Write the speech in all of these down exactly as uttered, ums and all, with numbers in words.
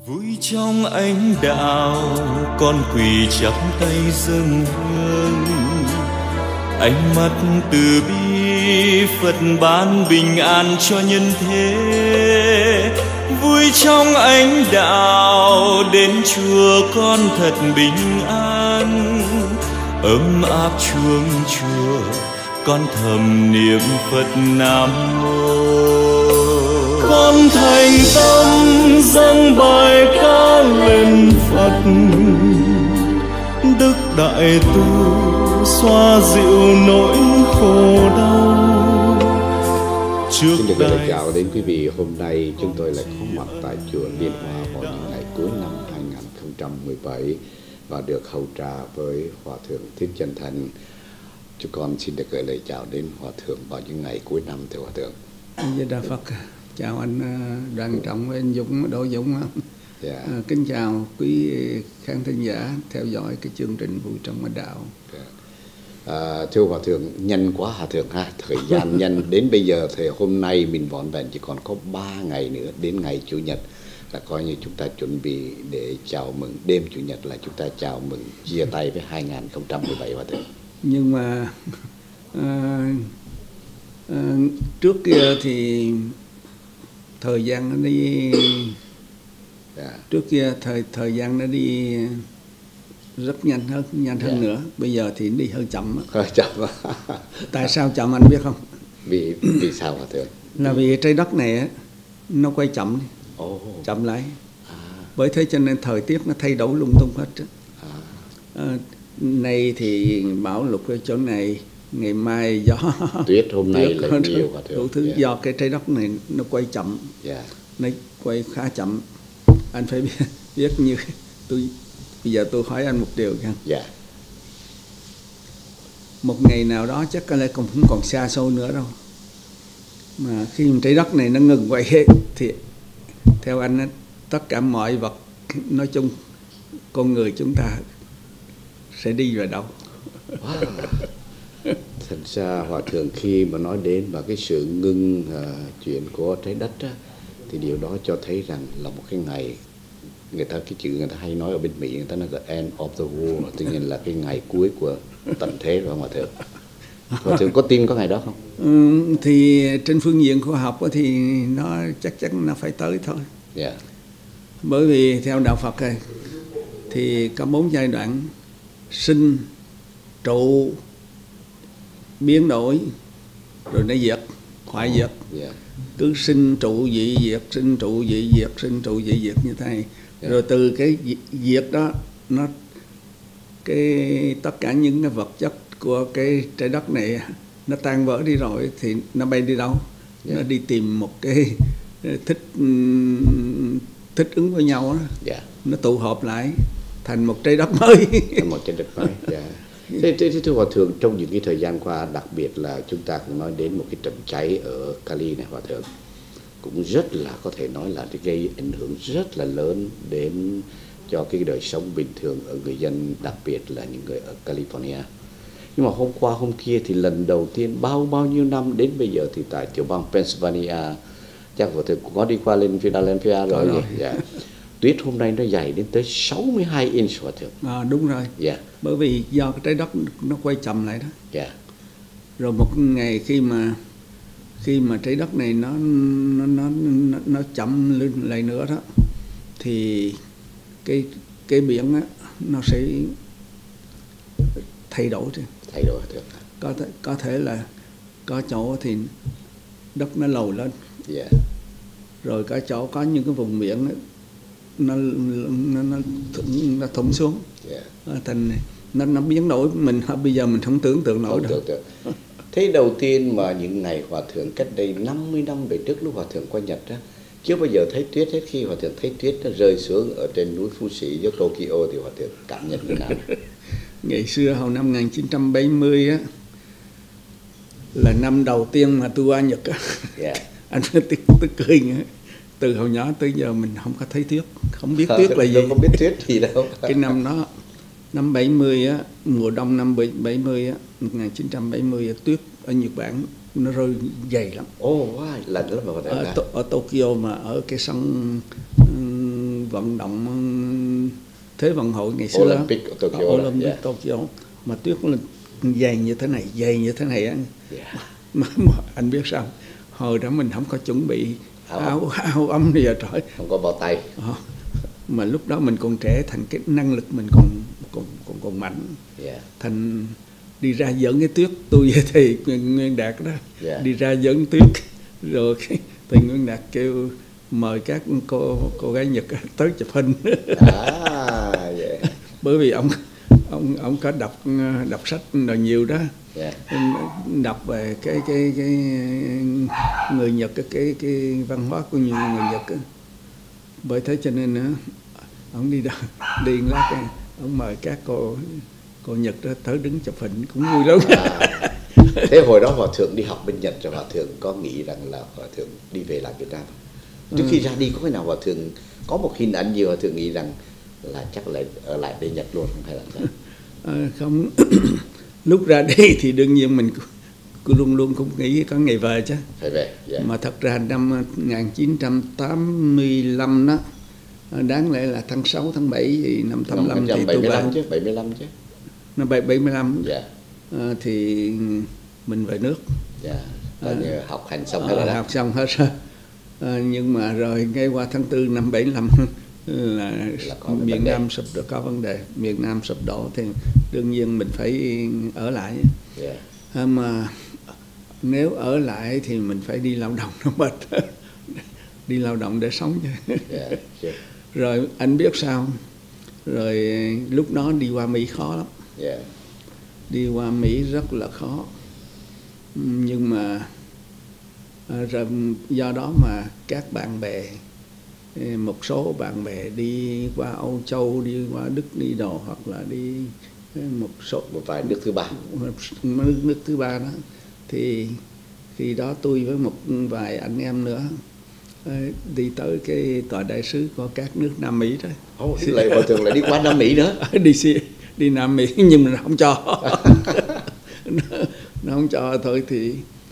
Vui trong ánh đạo, con quỳ chắp tay dâng hương. Ánh mắt từ bi, Phật ban bình an cho nhân thế. Vui trong ánh đạo, đến chùa con thật bình an. Ấm áp chuông chùa, con thầm niệm Phật Nam Mô. Con thành tâm dâng bài ca lên Phật, Đức Đại Tu xoa dịu nỗi khổ đau. Trước Xin được đây... lời chào đến quý vị. Hôm nay chúng tôi lại có mặt tại chùa Liên Hoa vào những ngày cuối năm hai nghìn không trăm mười bảy và được hầu trà với Hòa Thượng Thích Chân Thành. Chúng con xin được gửi lời chào đến Hòa Thượng vào những ngày cuối năm, thưa Hòa Thượng. Di Đà Phật. Chào anh Đoàn Trọng với anh Dũng, Đỗ Dũng. Yeah. À, kính chào quý khán thính giả theo dõi cái chương trình Vui Trong Mật Đạo. Yeah. À, thưa Hòa Thượng, nhanh quá Hòa Thượng ha, thời gian nhanh đến bây giờ thì hôm nay mình vỏn vẹn chỉ còn có ba ngày nữa đến ngày Chủ nhật là coi như chúng ta chuẩn bị để chào mừng đêm Chủ nhật, là chúng ta chào mừng chia tay với hai nghìn không trăm mười bảy Hòa Thượng. Nhưng mà à, à, trước kia thì thời gian nó đi yeah. trước kia thời thời gian nó đi rất nhanh hơn nhanh hơn yeah. nữa. Bây giờ thì đi hơi chậm. Hơi chậm. Tại sao chậm anh biết không? Vì vì sao Hòa Thượng? Là vì trái đất này nó quay chậm, oh. chậm lại. À. Bởi thế cho nên thời tiết nó thay đổi lung tung hết. À. À, nay thì bão lụt ở chỗ này, ngày mai gió tuyết, hôm nay là nhiều Hòa Thượng. Đủ thứ yeah. do cái trái đất này nó quay chậm, yeah. nó quay khá chậm. Anh phải biết, biết như tôi bây giờ tôi hỏi anh một điều nha. Yeah. Một ngày nào đó chắc có lẽ cũng không còn xa xôi nữa đâu, mà khi trái đất này nó ngừng quay thì theo anh tất cả mọi vật, nói chung con người chúng ta sẽ đi vào đâu? Wow. Thật ra Hòa Thượng khi mà nói đến và cái sự ngưng uh, chuyện của trái đất á, thì điều đó cho thấy rằng là một cái ngày, người ta cái chữ người ta hay nói ở bên Mỹ, người ta nói là end of the world, tự nhiên là cái ngày cuối của tận thế rồi Hòa Thượng. Hòa Thượng có tin có ngày đó không? Ừ, thì trên phương diện khoa học thì nó chắc chắn nó phải tới thôi. Yeah. Bởi vì theo đạo Phật này thì có bốn giai đoạn: sinh, trụ, biến đổi, rồi nó diệt, hoại diệt. Yeah. Cứ sinh trụ dị diệt, sinh trụ dị diệt, sinh trụ dị diệt như thế này. Yeah. Rồi từ cái diệt đó, nó cái tất cả những cái vật chất của cái trái đất này nó tan vỡ đi rồi thì nó bay đi đâu? Yeah. Nó đi tìm một cái thích thích ứng với nhau đó. Yeah. Nó tụ họp lại thành một trái đất mới. Thành một trái đất mới. Yeah. Thế, thế, thế thưa Hòa Thượng, trong những cái thời gian qua, đặc biệt là chúng ta cũng nói đến một cái trận cháy ở Cali này Hòa Thượng, cũng rất là có thể nói là gây ảnh hưởng rất là lớn đến cho cái đời sống bình thường ở người dân, đặc biệt là những người ở California. Nhưng mà hôm qua hôm kia thì lần đầu tiên bao bao nhiêu năm đến bây giờ thì tại tiểu bang Pennsylvania, chắc Hòa Thượng cũng có đi qua lên Philadelphia rồi nhỉ? Yeah. Tuyết hôm nay nó dày đến tới sáu mươi hai inch Hòa Thượng. À, đúng rồi. Yeah. Bởi vì do cái trái đất nó quay chậm lại đó. Yeah. Rồi một ngày khi mà khi mà trái đất này nó nó nó nó, nó chậm lên lại nữa đó, thì cái cái biển á, nó sẽ thay đổi. Thay đổi Hòa Thượng. Có thể, có thể là có chỗ thì đất nó lồi lên. Yeah. Rồi có chỗ có những cái vùng biển đó, nó nó nó thủng, nó thủng xuống. Yeah. Thành nó nó biến đổi, mình bây giờ mình không tưởng tượng nổi đâu. Thế đầu tiên mà những ngày Hòa Thượng cách đây năm mươi năm về trước, lúc Hòa Thượng qua Nhật á, chưa bao giờ thấy tuyết hết. Khi Hòa Thượng thấy tuyết nó rơi xuống ở trên núi Phú Sĩ dưới Tokyo thì Hòa Thượng cảm nhận như nào? Ngày xưa hồi năm một nghìn chín trăm bảy mươi á, là năm đầu tiên mà tôi qua Nhật á. Yeah. Anh phải tức, tức cười nữa. Từ hồi nhỏ tới giờ mình không có thấy tuyết, không biết tuyết là gì. Không biết tuyết gì đâu. Cái năm đó, năm bảy mươi á, mùa đông năm bảy mươi á, một nghìn chín trăm bảy mươi á, tuyết ở Nhật Bản nó rơi dày lắm. Ồ, oh, wow, lạnh lắm mà. Ở, to, ở Tokyo mà ở cái sông vận động Thế vận hội ngày xưa Olympic Tokyo, Olympic yeah. Tokyo mà tuyết nó dày như thế này, dày như thế này á. Yeah. Mà, mà anh biết sao? Hồi đó mình không có chuẩn bị áo áo, áo ấm gì vậy trời. Không có bao tay. À, mà lúc đó mình còn trẻ, thành cái năng lực mình còn còn còn còn mạnh. Yeah. Thành đi ra dẫn cái tuyết, tôi với thầy Nguyên Đạt đó, Yeah. đi ra dẫn tuyết, rồi thầy Nguyên Đạt kêu mời các cô cô gái Nhật tới chụp hình. À, yeah. Bởi vì ông ông ông có đọc đọc sách rồi nhiều đó. Yeah. Đọc về cái cái cái người Nhật, cái cái, cái văn hóa của nhiều người Nhật đó. Bởi thế cho nên nữa ông đi đâu đi lát cái ông mời các cô cô Nhật đó tới đứng chụp hình cũng vui lắm. À, thế hồi đó Hòa thượng đi học bên Nhật rồi Hòa thượng có nghĩ rằng là Hòa thượng đi về lại Việt Nam? Trước khi ra đi có cái nào Hòa thượng có một hình ảnh gì Hòa thượng nghĩ rằng là chắc lại ở lại bên Nhật luôn không hay là sao? À, không. Lúc ra đi thì đương nhiên mình luôn luôn cũng nghĩ có ngày về chứ. Phải về. Yeah. Mà thật ra năm một nghìn chín trăm tám mươi lăm đó, đáng lẽ là tháng sáu, tháng bảy thì năm tám mươi lăm thì tôi về. chứ, bảy mươi lăm chứ. Năm bảy mươi lăm. Yeah. À, thì mình về nước. Yeah. Coi như à, học hành xong à, hết rồi đó. Học xong hết rồi. À, nhưng mà rồi ngay qua tháng tư năm bảy mươi lăm là, là miền Nam sụp đổ, có vấn đề, miền Nam sụp đổ thì đương nhiên mình phải ở lại. Yeah. À, mà nếu ở lại thì mình phải đi lao động nó mệt. Đi lao động để sống chứ. Yeah. Yeah. Rồi anh biết sao? Rồi lúc đó đi qua Mỹ khó lắm. Yeah. Đi qua Mỹ rất là khó. Nhưng mà rồi do đó mà các bạn bè, một số bạn bè đi qua Âu Châu, đi qua Đức đi đồ, hoặc là đi một số một vài nước thứ ba, nước, nước thứ ba đó, thì khi đó tôi với một vài anh em nữa đi tới cái tòa đại sứ của các nước Nam Mỹ đó. Oh, lại Hòa thượng lại đi qua Nam Mỹ nữa. đi đi Nam Mỹ nhưng mà nó không cho. nó, nó không cho thôi thì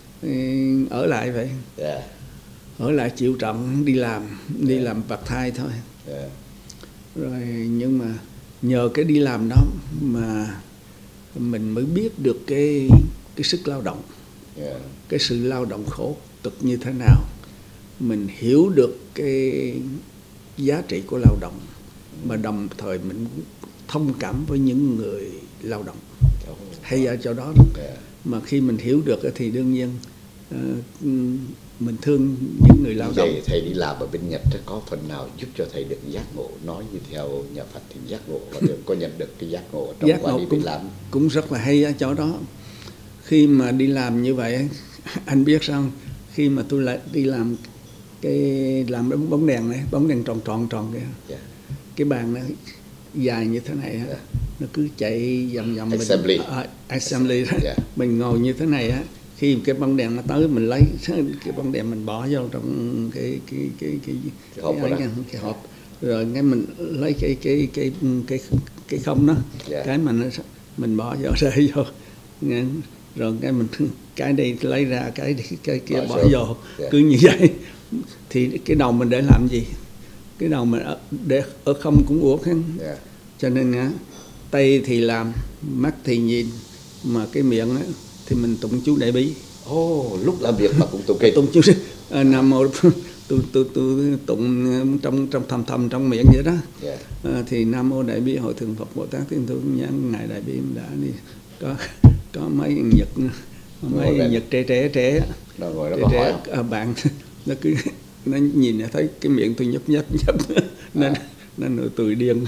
ở lại vậy. Yeah. Ở lại chịu trận đi làm, đi yeah. làm part-time thôi. Yeah. Rồi nhưng mà nhờ cái đi làm đó mà mình mới biết được cái cái sức lao động. Yeah. Cái sự lao động khổ cực như thế nào. Mình hiểu được cái giá trị của lao động, mà đồng thời mình thông cảm với những người lao động. Oh. Hay ở chỗ đó. Yeah. Mà khi mình hiểu được thì đương nhiên uh, mình thương những người lao vậy động. Thầy đi làm ở bên Nhật có phần nào giúp cho thầy được giác ngộ, nói như theo nhà Phật thì giác ngộ, và được có nhận được cái giác ngộ trong quá đi cũng, làm? Cũng rất là hay ở chỗ đó. Khi mà đi làm như vậy, anh biết sao? Khi mà tôi lại đi làm cái làm cái bóng đèn này, bóng đèn tròn tròn tròn kìa. Yeah. Cái bàn nó dài như thế này, yeah. Nó cứ chạy vòng vòng. Assembly. Mình, uh, assembly đó. Yeah. Mình ngồi như thế này á. Khi cái bóng đèn nó tới mình lấy cái bóng đèn mình bỏ vô trong cái cái cái cái cái, cái, hộp, cái, cái hộp, rồi ngay mình lấy cái cái cái cái cái không đó, yeah. Cái mình mình bỏ vô rơi vô, rồi cái mình cái đây lấy ra, cái cái kia bỏ, bỏ vô, yeah. Cứ như vậy thì cái đầu mình để làm gì? Cái đầu mình để ở không cũng uổng hết. Yeah. Cho nên á, tay thì làm, mắt thì nhìn, mà cái miệng á thì mình tụng chú Đại Bi. Ồ, oh, lúc làm việc mà cũng tụng kinh. Tụng chú à, Nam Mô tôi tôi tôi tụng trong trong thầm thầm trong miệng vậy đó. Yeah. À, thì Nam Mô Đại Bi Hội Thượng Phật Bồ Tát Thiên Thủ Nhãn Ngài Đại Bi đã đi có có mấy Nhật mấy Ngồi Nhật trẻ trẻ trẻ đó rồi đó, trẻ, trẻ à, bạn nó cứ nó nhìn nó thấy cái miệng tôi nhấp nhấp nhấp nên à. Nên nó tôi điên.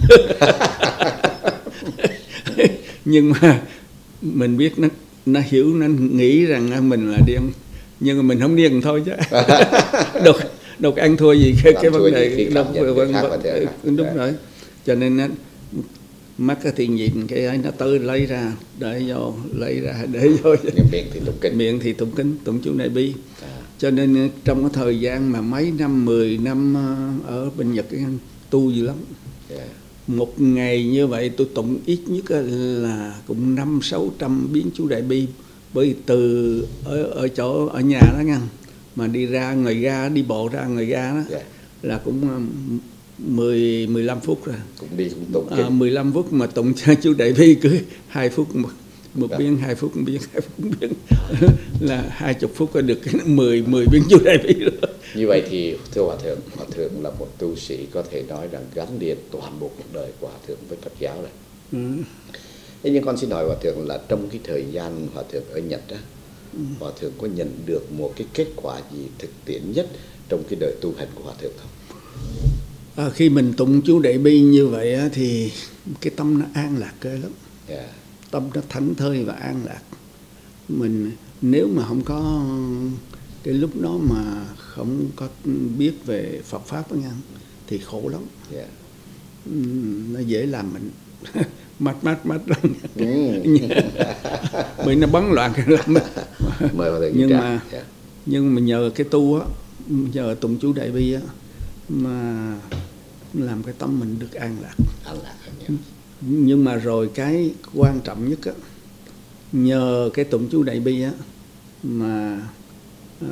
Nhưng mà mình biết nó nó hiểu, nó nghĩ rằng mình là điên, nhưng mà mình không điên thôi chứ. đâu đâu ăn thua gì cái, cái vấn đề đâu vân vân đúng rồi. Cho nên nó mắt thì nhìn cái ấy nó tới lấy ra để vô, lấy ra để vô. Nhưng miệng thì tụng kinh, miệng thì tụng kinh, tụng chú Đại Bi. À. Cho nên trong cái thời gian mà mấy năm, mười năm ở bên Nhật tu dữ lắm. Yeah. Một ngày như vậy tôi tụng ít nhất là cũng năm sáu trăm biến chú Đại Bi, bởi từ ở ở chỗ ở nhà đó nha, mà đi ra người ga, đi bộ ra người ga đó, yeah. Là cũng mười mười lăm phút rồi. Cũng đi cũng tụng À, mười lăm phút mà tụng cho chú Đại Bi cứ hai phút một, một Dạ. biên, hai phút một biên, hai phút một biên là hai chục phút có được mười mười biên chú Đại Bi rồi. Như vậy thì thưa Hòa Thượng, Hòa Thượng là một tu sĩ có thể nói rằng gắn liền toàn bộ cuộc đời của Hòa Thượng với Phật giáo này. Ừ. Thế nhưng con xin hỏi Hòa Thượng là trong cái thời gian Hòa Thượng ở Nhật á, Ừ. Hòa Thượng có nhận được một cái kết quả gì thực tiễn nhất trong cái đời tu hành của Hòa Thượng không? À, khi mình tụng chú Đại Bi như vậy á, thì cái tâm nó an lạc ghê lắm. Yeah. Tâm nó thảnh thơi và an lạc. Mình nếu mà không có cái lúc đó mà không có biết về Phật Pháp đó nha, thì khổ lắm. Yeah. Ừm, nó dễ làm mình mát mát mát lắm. Ừ. Mình nó bấn loạn cái lắm. Mời Hòa Thượng Nhưng trả. mà Yeah. nhưng mà nhờ cái tu á, nhờ tụng chú Đại Bi á, mà làm cái tâm mình được an lạc. An lạc hơn nhiều. Nhưng mà rồi cái quan trọng nhất á, nhờ cái tụng chú Đại Bi á, mà à,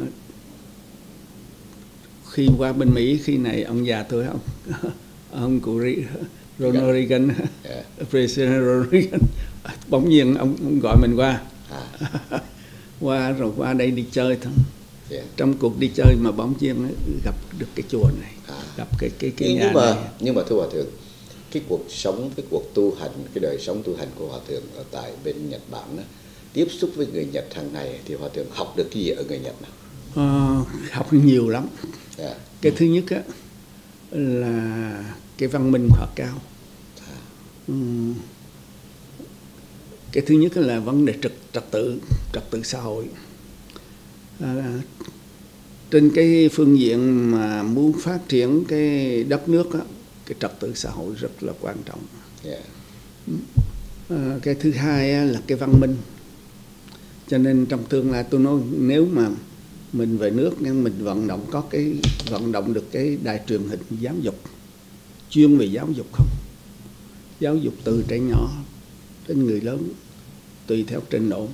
khi qua bên Mỹ, khi này ông già tôi ông ông cụ Ronald Reagan, Yeah. President Ronald Reagan, bỗng nhiên ông, ông gọi mình qua, À. qua rồi qua đây đi chơi thôi. Yeah. Trong cuộc đi chơi mà bỗng nhiên gặp được cái chùa này, À. gặp cái cái cái nhưng, nhà nhưng mà này. nhưng mà thưa Hòa Thượng, cái cuộc sống, cái cuộc tu hành, cái đời sống tu hành của Hòa Thượng ở tại bên Nhật Bản đó, tiếp xúc với người Nhật hàng ngày thì Hòa Thượng học được cái gì ở người Nhật nào? Ờ, học nhiều lắm. Yeah. Cái thứ nhất á, là cái văn minh họ cao. À. Ừm, cái thứ nhất là vấn đề trật trật tự trật tự xã hội. À, trên cái phương diện mà muốn phát triển cái đất nước á, cái trật tự xã hội rất là quan trọng. Yeah. À, cái thứ hai á, là cái văn minh. Cho nên trong tương lai tôi nói nếu mà mình về nước nhưng mình vận động có cái vận động được cái đài truyền hình giáo dục chuyên về giáo dục không, giáo dục từ trẻ nhỏ đến người lớn tùy theo trình độ.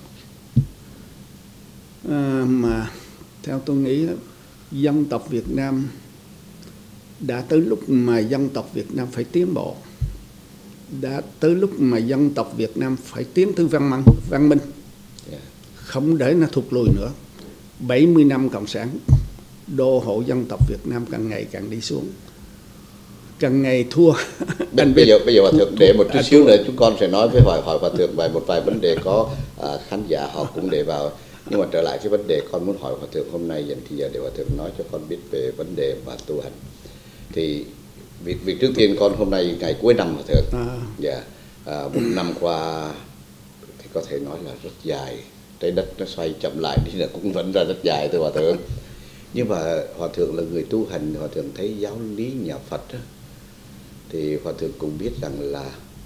À, mà theo tôi nghĩ dân tộc Việt Nam đã tới lúc mà dân tộc Việt Nam phải tiến bộ, đã tới lúc mà dân tộc Việt Nam phải tiến tới văn minh, văn minh. Yeah. Không để nó thụt lùi nữa. bảy mươi năm cộng sản đô hộ dân tộc Việt Nam càng ngày càng đi xuống, càng ngày thua. Bây, bây giờ bây giờ Hòa Thượng để một chút à, xíu thua. nữa chúng con sẽ nói với hỏi hỏi Hòa Thượng vài một vài vấn đề có à, khán giả họ cũng đề vào. Nhưng mà trở lại cái vấn đề con muốn hỏi Hòa Thượng hôm nay dành thì giờ để Hòa Thượng nói cho con biết về vấn đề và tu hành. Thì việc việc trước tiên con hôm nay ngày cuối năm Hòa Thượng. À. Dạ. À, một năm qua thì có thể nói là rất dài. Trái đất nó xoay chậm lại thì là cũng vẫn ra rất dài thưa Hòa Thượng. Nhưng mà Hòa Thượng là người tu hành, Hòa Thượng thấy giáo lý nhà Phật đó, thì Hòa Thượng cũng biết rằng là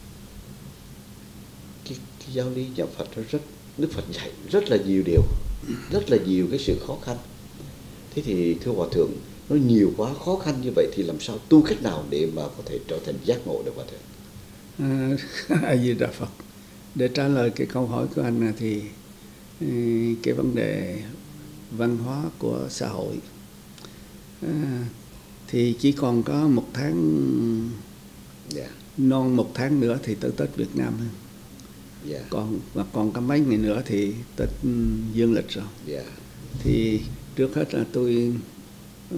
cái, cái giáo lý nhà Phật nó rất, Đức Phật dạy rất là nhiều điều, rất là nhiều cái sự khó khăn. Thế thì thưa Hòa Thượng, nó nhiều quá khó khăn như vậy thì làm sao tu cách nào để mà có thể trở thành giác ngộ được Hòa Thượng? A Di Đà Phật. Để trả lời cái câu hỏi của anh này thì cái vấn đề văn hóa của xã hội à, thì chỉ còn có một tháng, yeah. non một tháng nữa thì tới Tết Việt Nam, yeah. còn và còn có mấy ngày nữa thì Tết dương lịch rồi, yeah. Thì trước hết là tôi uh,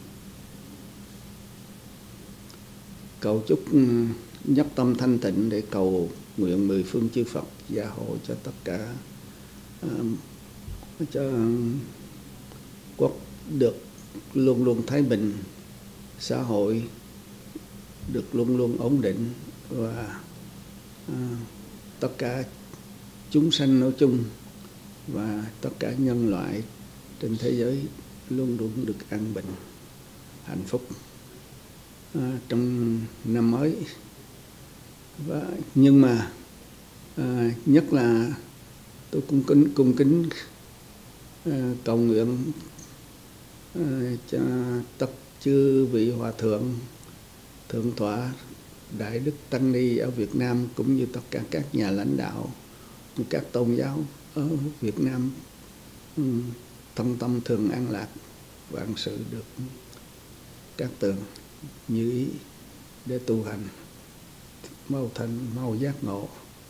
cầu chúc nhất tâm thanh tịnh để cầu nguyện mười phương chư Phật gia hộ cho tất cả, uh, cho quốc được luôn luôn thái bình, xã hội được luôn luôn ổn định, và uh, tất cả chúng sanh nói chung và tất cả nhân loại trên thế giới luôn luôn được an bình, hạnh phúc uh, trong năm mới. Và nhưng mà uh, nhất là tôi cũng kính cung kính uh, cầu nguyện uh, cho tất chư vị hòa thượng, thượng tọa, đại đức tăng ni ở Việt Nam cũng như tất cả các nhà lãnh đạo các tôn giáo ở Việt Nam um, thân tâm thường an lạc, vạn sự được các tường. như ý để tu hành mau thành mau giác ngộ.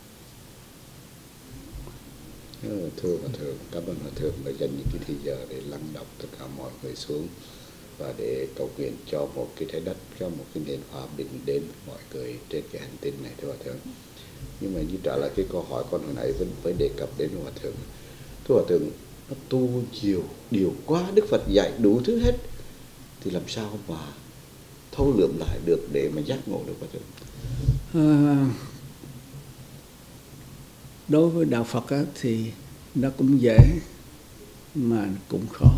Thưa Hòa Thượng, cảm ơn Hòa Thượng đã dành những cái thời giờ để lắng đọng tất cả mọi người xuống và để cầu nguyện cho một cái trái đất, cho một cái nền hòa bình đến mọi người trên cái hành tinh này, thưa Hòa Thượng. Nhưng mà như trả lại cái câu hỏi con hồi nãy vẫn phải đề cập đến Hòa Thượng. Thưa Hòa Thượng, nó tu nhiều điều quá, Đức Phật dạy đủ thứ hết, thì làm sao mà thâu lượm lại được để mà giác ngộ được Hòa Thượng? À, đối với đạo Phật á, thì nó cũng dễ mà cũng khó,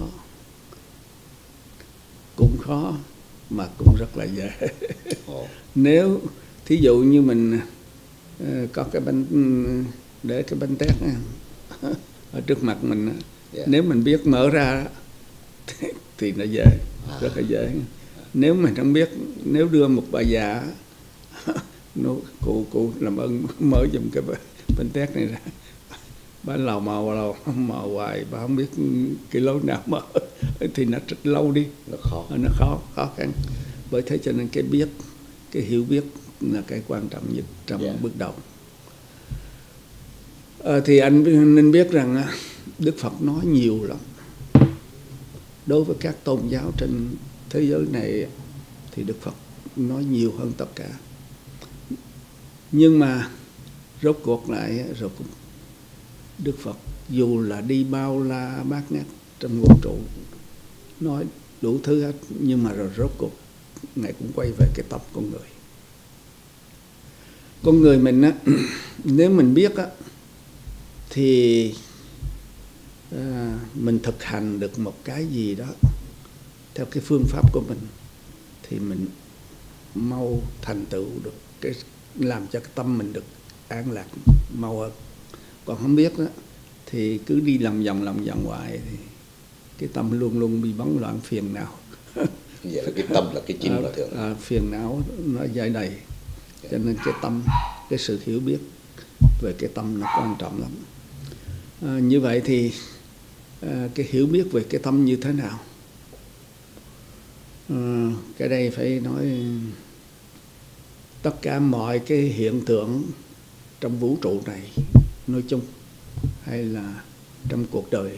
cũng khó mà cũng rất là dễ. Nếu thí dụ như mình uh, có cái bánh để cái bánh tét ở trước mặt mình, yeah. Nếu mình biết mở ra thì, thì nó dễ, à. Rất là dễ. Nếu mình không biết, nếu đưa một bà già nó cụ cụ làm ơn mở giùm cái bánh tét này ra, bà lào màu lào màu hoài, bà không biết cái lối nào mở thì nó rất lâu đi, nó khó, nó khó khó khăn. Bởi thế cho nên cái biết, cái hiểu biết là cái quan trọng nhất trong yeah. bước đầu. À, thì anh nên biết rằng Đức Phật nói nhiều lắm. Đối với các tôn giáo trên thế giới này thì Đức Phật nói nhiều hơn tất cả. Nhưng mà rốt cuộc lại rồi cũng Đức Phật dù là đi bao la bát ngát trong vũ trụ, nói đủ thứ hết, nhưng mà rồi rốt cuộc Ngài cũng quay về cái tâm con người. Con người mình á, nếu mình biết á, thì à, mình thực hành được một cái gì đó theo cái phương pháp của mình, thì mình mau thành tựu được cái, làm cho cái tâm mình được an lạc mau hơn. Còn không biết đó, thì cứ đi lòng vòng lòng vòng hoài thì cái tâm luôn luôn bị bấn loạn phiền não. Vậy là cái tâm là cái chính, à, Hòa Thượng. À, phiền não nó dày đầy, cho nên cái tâm, cái sự hiểu biết về cái tâm nó quan trọng lắm. À, như vậy thì à, cái hiểu biết về cái tâm như thế nào? À, cái đây phải nói tất cả mọi cái hiện tượng trong vũ trụ này nói chung, hay là trong cuộc đời,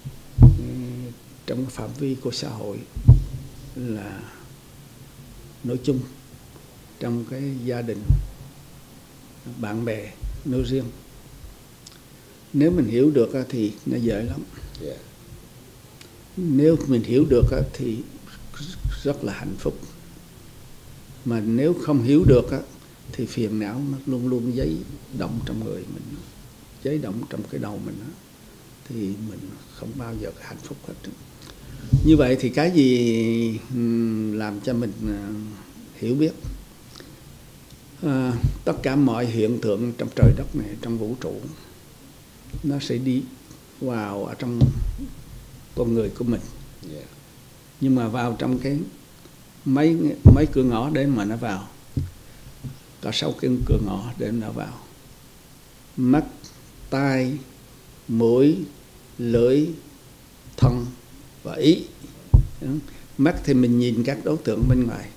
trong phạm vi của xã hội, là nói chung, trong cái gia đình, bạn bè nói riêng, nếu mình hiểu được thì nó dễ lắm. Yeah. Nếu mình hiểu được thì rất là hạnh phúc. Mà nếu không hiểu được thì phiền não nó luôn luôn giấy động trong người mình, giấy động trong cái đầu mình, thì mình không bao giờ hạnh phúc hết. Như vậy thì cái gì làm cho mình hiểu biết? À, tất cả mọi hiện tượng trong trời đất này, trong vũ trụ, nó sẽ đi vào ở trong con người của mình. Yeah. Nhưng mà vào trong cái mấy mấy cửa ngõ để mà nó vào, có sáu cái cửa ngõ để nó vào: mắt, tai, mũi, lưỡi, thân và ý. Mắt thì mình nhìn các đối tượng bên ngoài,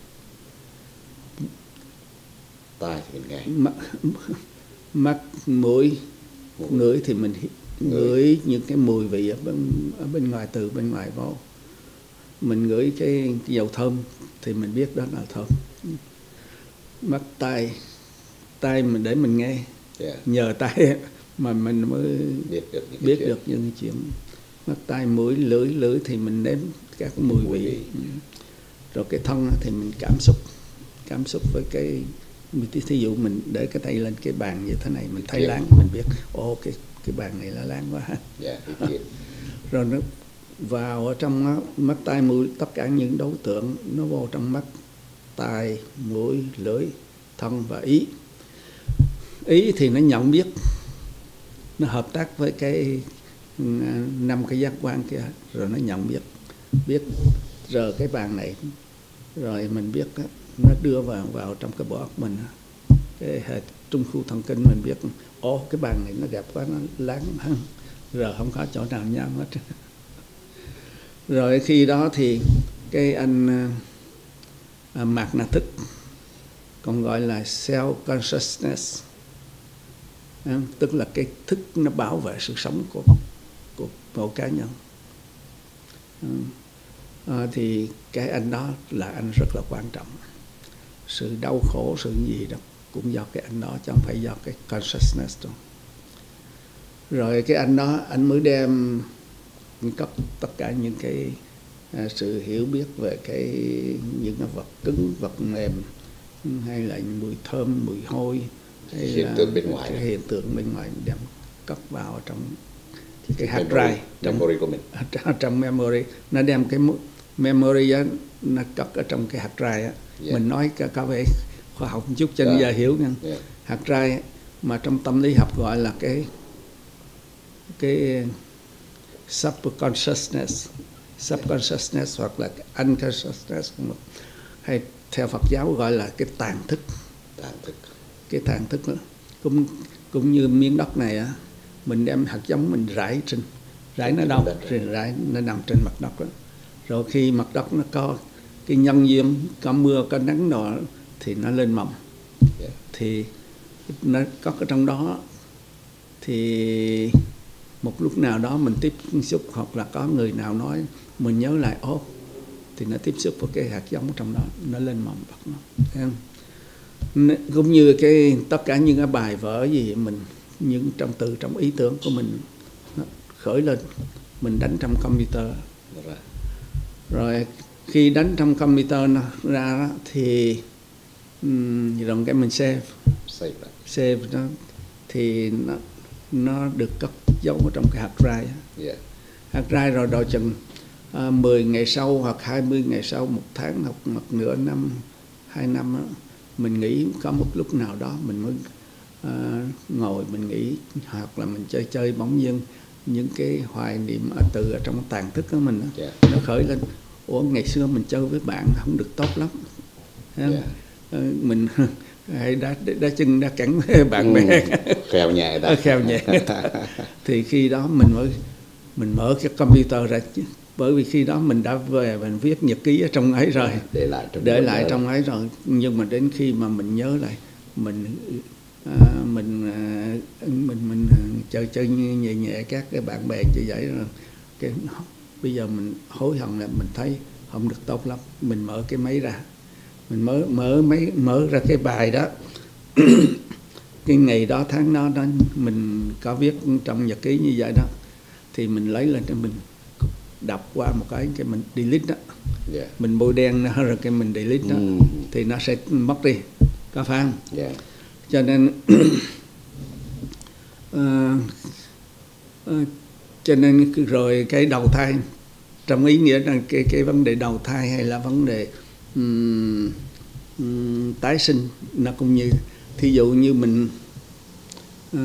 tai thì mình nghe, mắt, mắt mũi, ngửi thì mình ngửi những cái mùi vị ở bên, ở bên ngoài, từ bên ngoài vào. Mình ngửi cái, cái dầu thơm thì mình biết đó là thơm. Mắt, tai, tai mình để mình nghe, yeah. Nhờ tai mà mình mới biết được những, biết được những chuyện. Mắt, tai, mũi, lưỡi, lưỡi thì mình nếm các cái mùi vị. vị. Rồi cái thân thì mình cảm xúc, cảm xúc với cái, thí dụ mình để cái tay lên cái bàn như thế này, mình thấy láng, mình biết ô cái cái bàn này là láng quá. Yeah, rồi nó vào ở trong đó, mắt, tai, mũi, tất cả những đối tượng nó vô trong mắt, tai, mũi, lưỡi, thân và ý. Ý thì nó nhận biết, nó hợp tác với cái năm cái giác quan kia, rồi nó nhận biết, biết rờ cái bàn này, rồi mình biết đó, nó đưa vào vào trong cái bộ óc mình, cái hệ trung khu thần kinh mình biết, ô cái bàn này nó đẹp quá, nó láng, giờ không có chỗ nào nhám hết. Rồi khi đó thì cái anh uh, mạt na thức, còn gọi là self consciousness, uh, tức là cái thức nó bảo vệ sự sống của của mỗi cá nhân. Uh, uh, thì cái anh đó là anh rất là quan trọng. Sự đau khổ, sự gì đó cũng do cái anh đó, chứ không phải do cái consciousness đâu. Rồi cái anh đó anh mới đem có tất cả những cái à, sự hiểu biết về cái những cái vật cứng, vật mềm, hay là mùi thơm, mùi hôi, hay hiện là tượng bên ngoài, cái hiện tượng bên ngoài đem cất vào trong cái hard drive, trong memory của mình, trong memory. Nó đem cái memory á, nó cất ở trong cái hard drive á. Yeah. Mình nói cả, cả về khoa học một chút cho bây giờ hiểu nha. Yeah. Hard drive mà trong tâm lý học gọi là cái cái subconsciousness, subconsciousness hoặc là unconsciousness, hay theo Phật giáo gọi là cái tàng thức, tàng thức. Cái tàng thức đó. Cũng cũng như miếng đất này á, mình đem hạt giống mình rải trên, rải nó đâu, rải nó nằm trên mặt đất đó. Rồi khi mặt đất nó có cái nhân duyên, có mưa, có nắng nọ thì nó lên mầm. Yeah. Thì nó có ở trong đó, thì một lúc nào đó mình tiếp xúc hoặc là có người nào nói mình nhớ lại, ố thì nó tiếp xúc với cái hạt giống trong đó, nó lên mầm bật nó. Cũng như cái tất cả những cái bài vở gì mình, những trong từ trong ý tưởng của mình nó khởi lên, mình đánh trong computer. Right. Rồi khi đánh trong computer nó ra đó, thì um, rồi cái mình save, save, save nó thì nó nó được cất giấu trong cái hard drive. Yeah. Hard drive rồi đòi chừng uh, mười ngày sau hoặc hai mươi ngày sau, một tháng hoặc một nửa năm, hai năm đó, mình nghĩ có một lúc nào đó mình mới uh, ngồi mình nghĩ, hoặc là mình chơi chơi bỗng nhiên những cái hoài niệm ở từ ở trong tàng thức của mình đó, yeah. Nó khởi lên. Ủa ngày xưa mình chơi với bạn không được tốt lắm. Yeah. Uh, mình đã đã chân đã cắn bạn bè, ừ, khèo nhẹ ta. khèo nhẹ thì khi đó mình mới mình mở cái computer ra, bởi vì khi đó mình đã về mình viết nhật ký ở trong ấy rồi, để lại trong, để lại trong ấy rồi. Nhưng mà đến khi mà mình nhớ lại, mình à, mình à, mình mình chơi chơi nhẹ nhẹ các cái bạn bè như vậy rồi, cái bây giờ mình hối hận là mình thấy không được tốt lắm. Mình mở cái máy ra, mình mở mở máy mở ra cái bài đó cái ngày đó tháng đó, đó mình có viết trong nhật ký như vậy đó, thì mình lấy lên cho mình đọc qua một cái cái mình delete đó. Yeah. Mình bôi đen nó rồi cái mình delete đó. Mm. Thì nó sẽ mất đi, có phải không? Yeah. Cho nên uh, uh, cho nên rồi cái đầu thai, trong ý nghĩa là cái cái vấn đề đầu thai hay là vấn đề um, um, tái sinh, nó cũng như thí dụ như mình uh,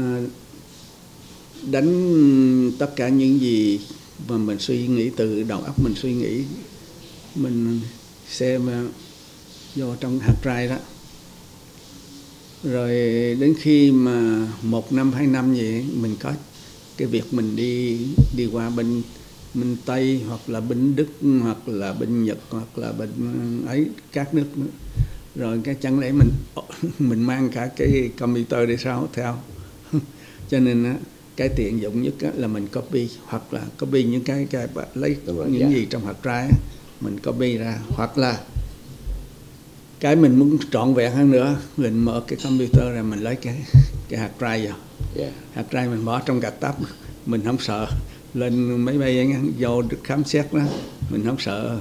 đánh tất cả những gì mà mình suy nghĩ từ đầu óc mình suy nghĩ, mình xem uh, vô trong hạt drive đó, rồi đến khi mà một năm hai năm vậy mình có cái việc mình đi đi qua bên bên Tây hoặc là bên Đức hoặc là bên Nhật hoặc là bên ấy các nước nữa. Rồi cái chẳng lẽ mình mình mang cả cái computer đi sao theo cho nên á, cái tiện dụng nhất á, là mình copy, hoặc là copy những cái, cái lấy rồi, những yeah. gì trong hạt drive mình copy ra, hoặc là cái mình muốn trọn vẹn hơn nữa, mình mở cái computer ra mình lấy cái cái hạt drive vào. Yeah. Hạt drive mình bỏ trong gạt táp, mình không sợ lên máy bay vô được khám xét đó, mình không sợ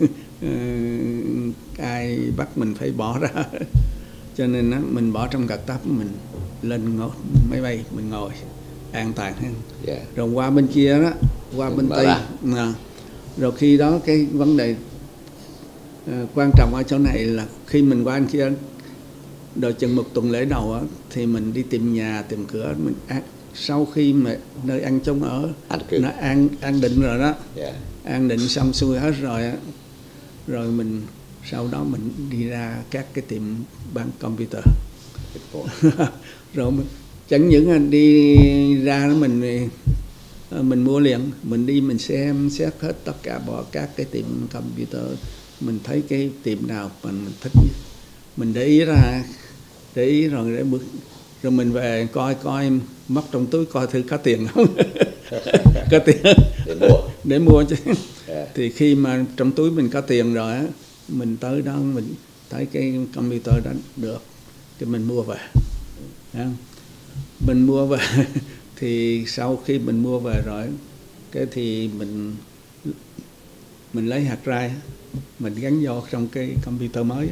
ai bắt mình phải bỏ ra. Cho nên đó, mình bỏ trong gạt táp, mình lên ngồi máy bay mình ngồi an toàn hơn. Yeah. Rồi qua bên kia đó, qua mình bên Tây à, rồi khi đó cái vấn đề uh, quan trọng ở chỗ này là khi mình qua bên kia đợi chừng một tuần lễ đầu á, thì mình đi tìm nhà tìm cửa, mình ăn, sau khi mà nơi ăn chung ở nó an an định rồi đó. Yeah. An định xong xuôi hết rồi á, rồi mình sau đó mình đi ra các cái tiệm bán computer rồi mình, chẳng những đi ra đó mình mình mua liền, mình đi mình xem xét hết tất cả bỏ các cái tiệm computer mình thấy cái tiệm nào mình mình thích mình để ý ra, để ý rồi để bước rồi mình về coi coi móc trong túi coi thử có tiền không. Có tiền để mua để mua chứ. Yeah. Thì khi mà trong túi mình có tiền rồi á, mình tới đó mình thấy cái computer đó được thì mình mua về. Yeah. Mình mua về thì sau khi mình mua về rồi cái thì mình mình lấy hard drive mình gắn vô trong cái computer mới,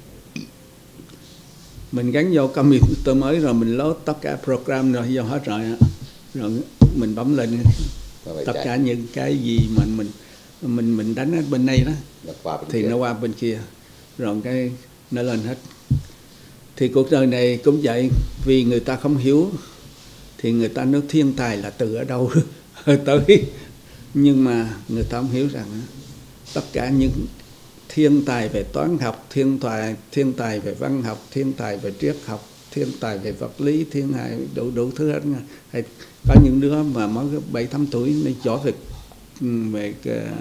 mình gắn vô computer mới rồi mình load tất cả program rồi vô hết rồi, rồi mình bấm lên tất cả những cái gì mà mình mình mình đánh ở bên đây đó thì nó qua bên kia rồi cái nó lên hết. Thì cuộc đời này cũng vậy, vì người ta không hiểu thì người ta nói thiên tài là từ ở đâu tới, nhưng mà người ta không hiểu rằng tất cả những thiên tài về toán học, thiên tài thiên tài về văn học, thiên tài về triết học, thiên tài về vật lý, thiên tài đủ đủ thứ hết. Hay có những đứa mà mới bảy tám tuổi nó giỏi về về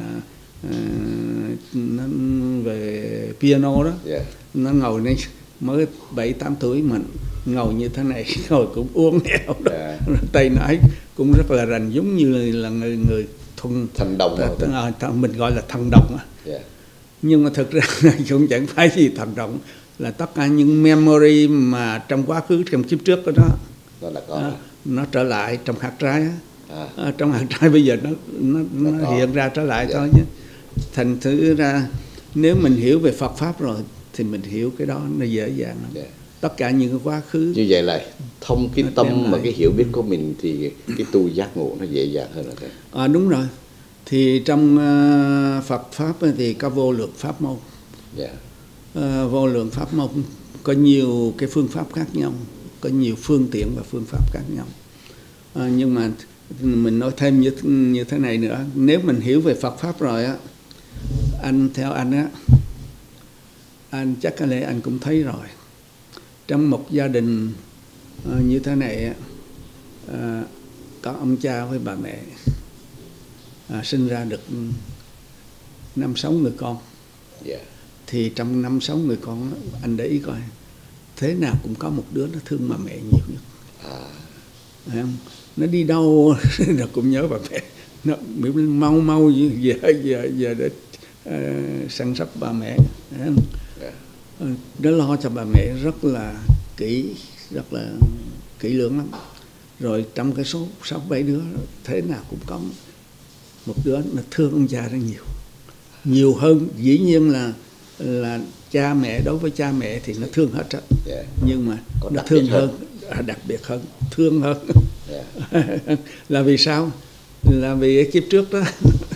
uh, về piano đó, yeah. Nó ngồi đây mới bảy tám tuổi mình ngồi như thế này ngồi cũng uống theo đó, yeah. Tay nãy cũng rất là rành, giống như là người người thuần thần đồng, à, mình gọi là thần đồng. Yeah. Nhưng mà thực ra cũng chẳng phải gì thần đồng, là tất cả những memory mà trong quá khứ, trong kiếp trước của nó nó, là có à, nó trở lại trong hạt trái á. À. À, trong hạt trái bây giờ nó nó, nó, nó hiện ra trở lại, yeah. Thôi nhé. Thành thử ra nếu mình hiểu về Phật pháp rồi thì mình hiểu cái đó nó dễ dàng lắm. Yeah. Tất cả những cái quá khứ như vậy là thông cái tâm mà cái hiểu biết của mình thì cái tu giác ngộ nó dễ dàng hơn là thế. À, đúng rồi. Thì trong uh, Phật pháp thì có vô lượng pháp môn. Yeah. Uh, vô lượng pháp môn có nhiều cái phương pháp khác nhau, có nhiều phương tiện và phương pháp khác nhau. Uh, nhưng mà mình nói thêm như như thế này nữa, nếu mình hiểu về Phật pháp rồi á, anh theo anh á, anh chắc có lẽ anh cũng thấy rồi. Trong một gia đình uh, như thế này uh, có ông cha với bà mẹ, À, sinh ra được năm sáu người con. Yeah. Thì trong năm sáu người con anh để ý coi, thế nào cũng có một đứa nó thương bà mẹ nhiều nhất. À. Nó đi đâu nó cũng nhớ bà mẹ, nó mau mau về về về để uh, săn sóc bà mẹ. Yeah. Nó lo cho bà mẹ rất là kỹ, rất là kỹ lưỡng lắm. Rồi trong cái số sáu bảy đứa thế nào cũng có một đứa nó thương ông cha rất nhiều, nhiều hơn. Dĩ nhiên là là cha mẹ, đối với cha mẹ thì nó thương hết á, yeah. Nhưng mà còn nó thương hơn, hơn. Đặc biệt hơn, thương hơn. Yeah. Là vì sao? Là vì cái kiếp trước đó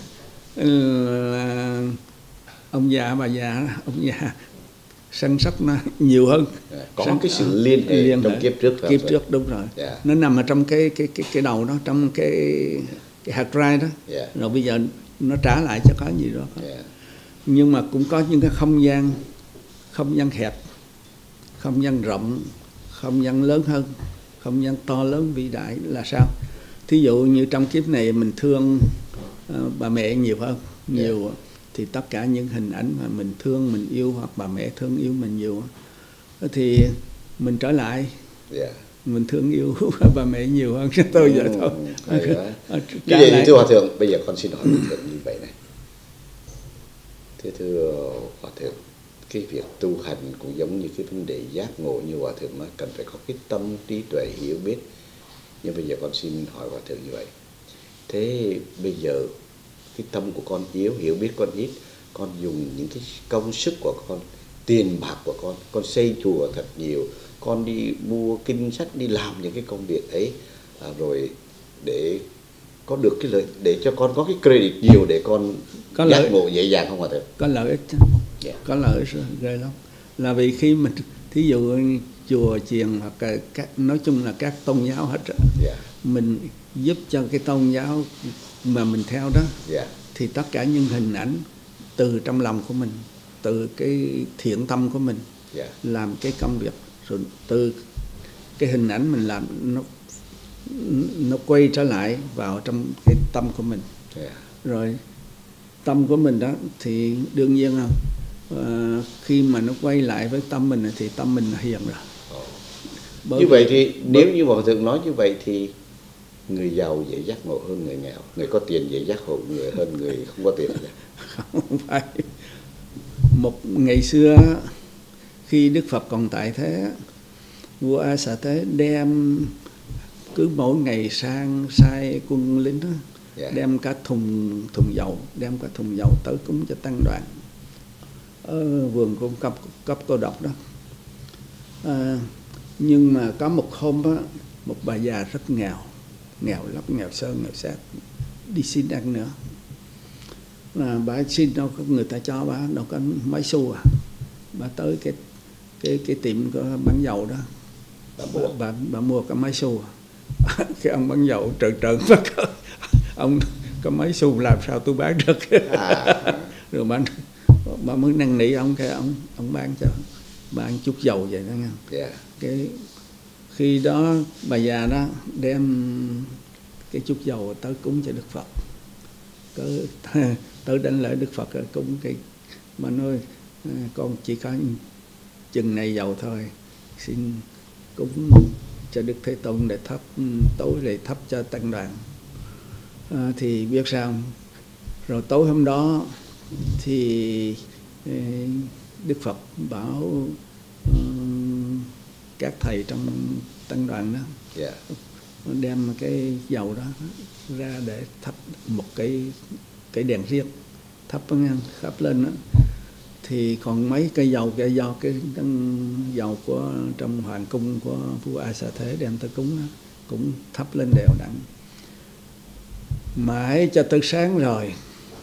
là ông già bà già, ông già săn sóc nó nhiều hơn. Yeah. Có săn, cái sự liên hệ liên trong kiếp trước. Kiếp trước đúng rồi. Yeah. Nó nằm ở trong cái cái cái cái đầu đó, trong cái cái hạt drive đó. Yeah. Rồi bây giờ nó trả lại cho có gì đó. Yeah. Nhưng mà cũng có những cái không gian, không gian hẹp, không gian rộng, không gian lớn hơn, không gian to lớn vĩ đại là sao? Thí dụ như trong kiếp này mình thương uh, bà mẹ nhiều hơn, nhiều, yeah. Thì tất cả những hình ảnh mà mình thương, mình yêu hoặc bà mẹ thương yêu mình nhiều thì mình trở lại. Yeah. Mình thương yêu bà mẹ nhiều hơn cho tôi vậy thôi. Như vậy thì thưa Hòa Thượng, bây giờ con xin hỏi Hòa Thượng như vậy này. Thế thưa Hòa Thượng, cái việc tu hành cũng giống như cái vấn đề giác ngộ như Hòa Thượng nói, cần phải có cái tâm trí tuệ hiểu biết. Nhưng bây giờ con xin hỏi Hòa Thượng như vậy. Thế bây giờ cái tâm của con yếu, hiểu biết con ít, con dùng những cái công sức của con, tiền bạc của con, con xây chùa thật nhiều, con đi mua kinh sách, đi làm những cái công việc ấy, à, rồi để có được cái lợi, để cho con có cái credit nhiều để con có giác ngộ dễ dàng không Hòa Thượng? Có lợi ích, yeah. Có lợi ích ghê lắm. Là vì khi mình thí dụ chùa chiền hoặc là các, nói chung là các tôn giáo hết, yeah. Mình giúp cho cái tôn giáo mà mình theo đó, yeah. Thì tất cả những hình ảnh từ trong lòng của mình, từ cái thiện tâm của mình, yeah. Làm cái công việc, rồi từ cái hình ảnh mình làm nó nó quay trở lại vào trong cái tâm của mình. Yeah. Rồi tâm của mình đó thì đương nhiên uh, khi mà nó quay lại với tâm mình thì tâm mình là hiền rồi. Bởi như vậy thì nếu như mà Hòa Thượng nói như vậy thì người giàu dễ giác ngộ hơn người nghèo, người có tiền dễ giác ngộ người hơn người không có tiền. Không phải. Một ngày xưa khi Đức Phật còn tại thế, vua A Xà Thế đem cứ mỗi ngày sang sai quân lính đó, yeah. đem cả thùng thùng dầu, đem cả thùng dầu tới cúng cho tăng đoàn ở vườn cung cấp cấp Cô Độc đó. À, nhưng mà có một hôm đó, một bà già rất nghèo, nghèo lắm, nghèo sơn, nghèo sát, đi xin ăn nữa. À, bà xin đâu có người ta cho bà, đâu có mấy xu à. Bà tới cái cái cái tiệm của bán dầu đó, bà mua, bà, bà, bà mua cả mấy xu. Cái ông bán dầu trợn trợn bắt ông có mấy xu làm sao tôi bán được. À. Rồi bà, bà mới năn nỉ ông, cái ông ông bán cho, bán chút dầu vậy đó nha. Yeah. Cái khi đó bà già đó đem cái chút dầu tới cúng cho Đức Phật, tới, tới đánh lễ Đức Phật cúng cái, mà nói con chỉ có chừng này dầu thôi, xin cúng cho Đức Thế Tôn để thắp, tối để thắp cho tăng đoàn. À, thì biết sao, rồi tối hôm đó thì Đức Phật bảo um, các thầy trong tăng đoàn đó, yeah. đem cái dầu đó ra để thắp một cái cái đèn riêng, thắp khắp lên đó. Thì còn mấy cây dầu cái do cái, cái dầu của trong hoàng cung của vua A Xà Thế đem tới cúng đó, cũng thắp lên đều đặn. Mãi cho tới sáng rồi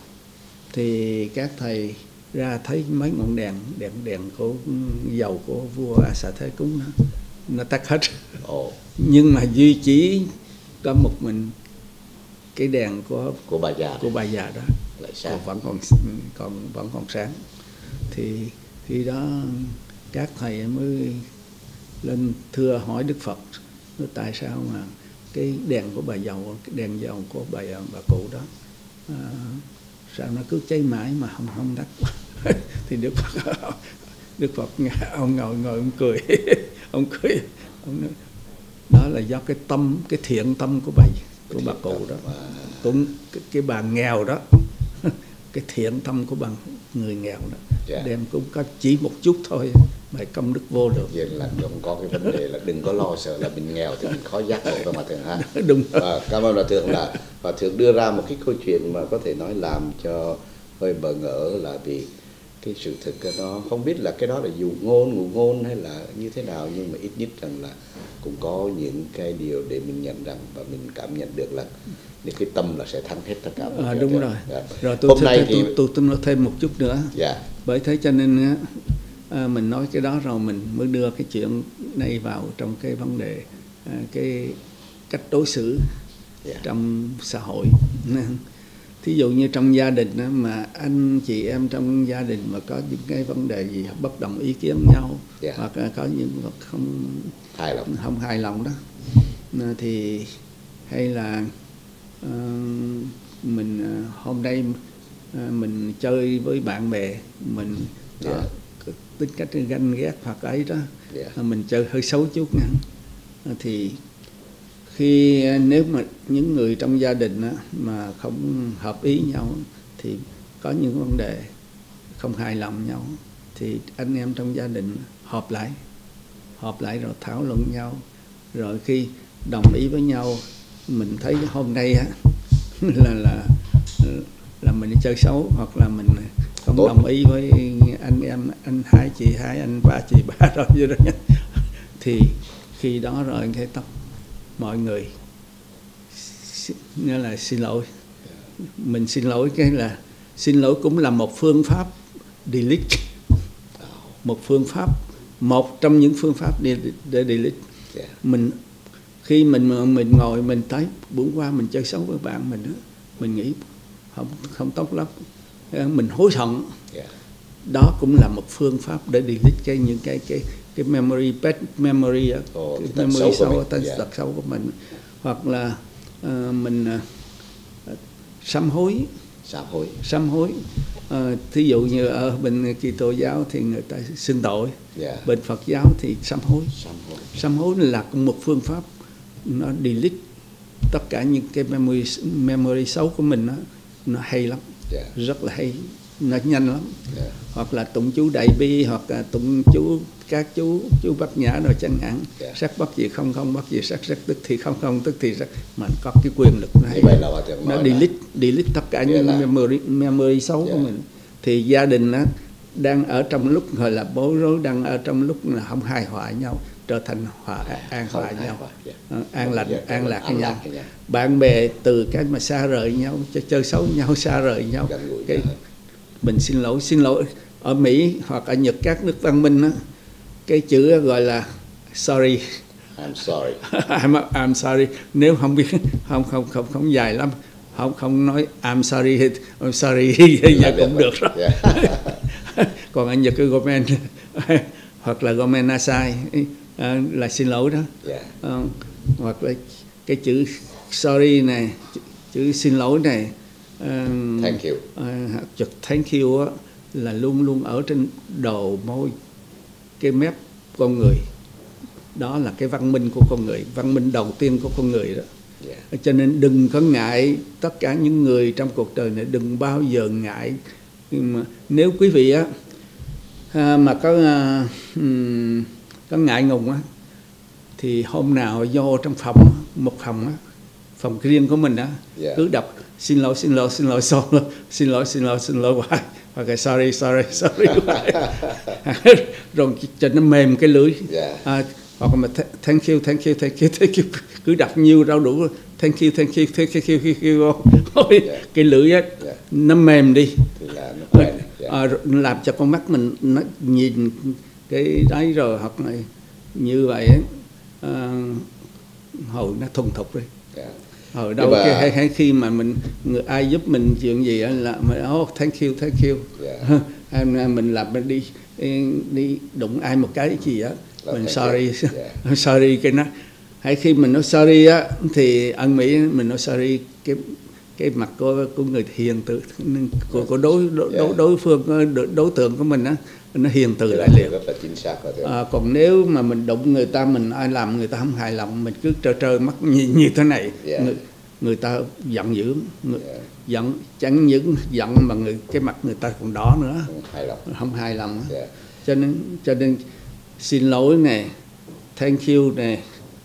thì các thầy ra thấy mấy ngọn đèn đèn đèn của dầu của vua A Xà Thế cúng đó, nó tắt hết. Oh. Nhưng mà duy chỉ có một mình cái đèn của của bà già của bà già đó lại sáng, vẫn còn còn vẫn còn sáng. Thì khi đó các thầy mới lên thưa hỏi Đức Phật, tại sao mà cái đèn của bà giàu, cái đèn dầu của bà bà cụ đó à, sao nó cứ cháy mãi mà không không tắt. Thì Đức Phật Đức Phật ông ngồi ngồi ông cười, ông cười, ông nói, đó là do cái tâm, cái thiện tâm của bà của bà cụ đó, cũng cái, cái bà nghèo đó, cái thiện tâm của bà người nghèo đó, yeah. đem cũng có chỉ một chút thôi, bài công đức vô lượng. Vậy là không có cái vấn đề là đừng có lo sợ là mình nghèo thì mình khó giác ngộ đâu mà Thượng ha. Đúng rồi. Và cảm ơn Hòa Thượng là Hòa Thượng đưa ra một cái câu chuyện mà có thể nói làm cho hơi bỡ ngỡ, là vì cái sự thực nó không biết là cái đó là dụ ngôn, ngụ ngôn hay là như thế nào, nhưng mà ít nhất rằng là cũng có những cái điều để mình nhận rằng và mình cảm nhận được là những cái tâm là sẽ thắng hết tất cả. À, đúng rồi. Dạ. Rồi tôi hôm nay thì tôi, tôi, tôi nói thêm một chút nữa. Dạ. Bởi thế cho nên à, mình nói cái đó rồi mình mới đưa cái chuyện này vào trong cái vấn đề à, cái cách đối xử yeah. trong xã hội. Thí dụ như trong gia đình đó, mà anh chị em trong gia đình mà có những cái vấn đề gì bất đồng ý kiến nhau, yeah. hoặc là có những không hài lòng, không hài lòng đó, thì hay là uh, mình uh, hôm nay uh, mình chơi với bạn bè mình yeah. uh, tính cách ganh ghét hoặc ấy đó, yeah. uh, mình chơi hơi xấu chút nha, uh, thì khi nếu mà những người trong gia đình á, mà không hợp ý nhau thì có những vấn đề không hài lòng nhau thì anh em trong gia đình họp lại họp lại rồi thảo luận nhau, rồi khi đồng ý với nhau mình thấy hôm nay á, là là là mình chơi xấu hoặc là mình không Tốt. đồng ý với anh em anh hai chị hai anh ba chị ba rồi như đó nhé, thì khi đó rồi cái tóc mọi người nghĩa là xin lỗi, mình xin lỗi, cái là xin lỗi cũng là một phương pháp delete, một phương pháp, một trong những phương pháp để, để delete. Mình khi mình mình ngồi mình thấy bữa qua mình chơi xấu với bạn mình đó, mình nghĩ không không tốt lắm, mình hối hận, đó cũng là một phương pháp để delete cái những cái cái cái memory bad memory á, oh, cái memory xấu, tật yeah. xấu của mình, hoặc là uh, mình uh, sám hối Sám hối. Sám hối. À, thí dụ như ở bên Kitô giáo thì người ta xưng tội, Yeah. bên Phật giáo thì sám hối. Sám hối. Sám hối là một phương pháp nó delete tất cả những cái memory memory xấu của mình, đó, nó hay lắm, Yeah. rất là hay, nó nhanh lắm. Yeah. Hoặc là tụng chú Đại Bi, hoặc là tụng chú các chú chú Bát Nhã rồi chẳng hạn. Yeah. Sắc bất gì không, không bất gì sắc, sắc tức thì không, không tức thì sắc, mà có cái quyền lực này. Như vậy là Hòa Thượng Nó nói delete delete tất cả những là- memory memory xấu Yeah. của mình. Thì gia đình á đang ở trong lúc gọi là bối rối, đang ở trong lúc là không hài hòa nhau, trở thành hòa an Không hòa hài nhau, hòa, yeah. Ờ, an lành, Yeah, an lạc với an nhau. lạc với nhau. Bạn bè từ cái mà xa rời nhau, chơi, chơi xấu nhau, xa rời nhau, Gần gũi cái nhau hơn. mình xin lỗi, xin lỗi. Ở Mỹ hoặc ở Nhật, các nước văn minh á, cái chữ gọi là sorry. I'm sorry. I'm, I'm sorry. Nếu không biết, không không không không dài lắm, không không nói I'm sorry, I'm sorry giờ cũng được rồi. Yeah. Còn ở Nhật cái gomen hoặc là gomen nasai à, là xin lỗi đó. Yeah. À, hoặc là cái chữ sorry này, chữ, chữ xin lỗi này, à, Thank you. à, chữ thank you á, là luôn luôn ở trên đầu môi, cái mép con người. Đó là cái văn minh của con người, văn minh đầu tiên của con người đó. Yeah. Cho nên đừng có ngại, tất cả những người trong cuộc đời này đừng bao giờ ngại. Nhưng mà nếu quý vị á à, mà có à, um, có ngại ngùng á, thì hôm nào vô trong phòng á, một phòng á, phòng riêng của mình á, Yeah. cứ đọc xin lỗi xin lỗi xin lỗi xin lỗi xin lỗi xin lỗi xin lỗi hoài, hoặc là sorry sorry sorry hoài. Rồi cho nó mềm cái lưỡi. Yeah. À, hoặc là thank you thank you thank you thank you, cứ đọc nhiều rau đủ thank you thank you thank you thank you, thank you. Ôi, Yeah. cái lưỡi á, Yeah. nó mềm đi. Thì là nó quen. Yeah. À, làm cho con mắt mình nó nhìn cái đấy rồi, hoặc là như vậy ấy, à, hồi nó thuần thục đi. Yeah. Hồi đâu mà- cái, hay, hay khi mà mình người ai giúp mình chuyện gì á là mình oh thank you thank you. Yeah. Em mình làm mình đi đi đụng ai một cái gì á, Là mình thank sorry you. Yeah. sorry cái nó. Hay khi mình nói sorry á thì ở Mỹ mình nói sorry, cái cái mặt của của người hiền từ của, của đối đối, đối đối phương đối, đối tượng của mình á, nó hiền từ Thì lại là liền. rất là chính xác Hòa Thượng. À, còn nếu mà mình đụng người ta, mình ai làm người ta không hài lòng, mình cứ trơ trơ mắt như, như thế này, Yeah. người, người ta giận dữ, người, Yeah. giận chẳng những giận mà người cái mặt người ta còn đỏ nữa, Không hài lòng. không hài lòng. Yeah. Cho nên cho nên xin lỗi này, thank you này,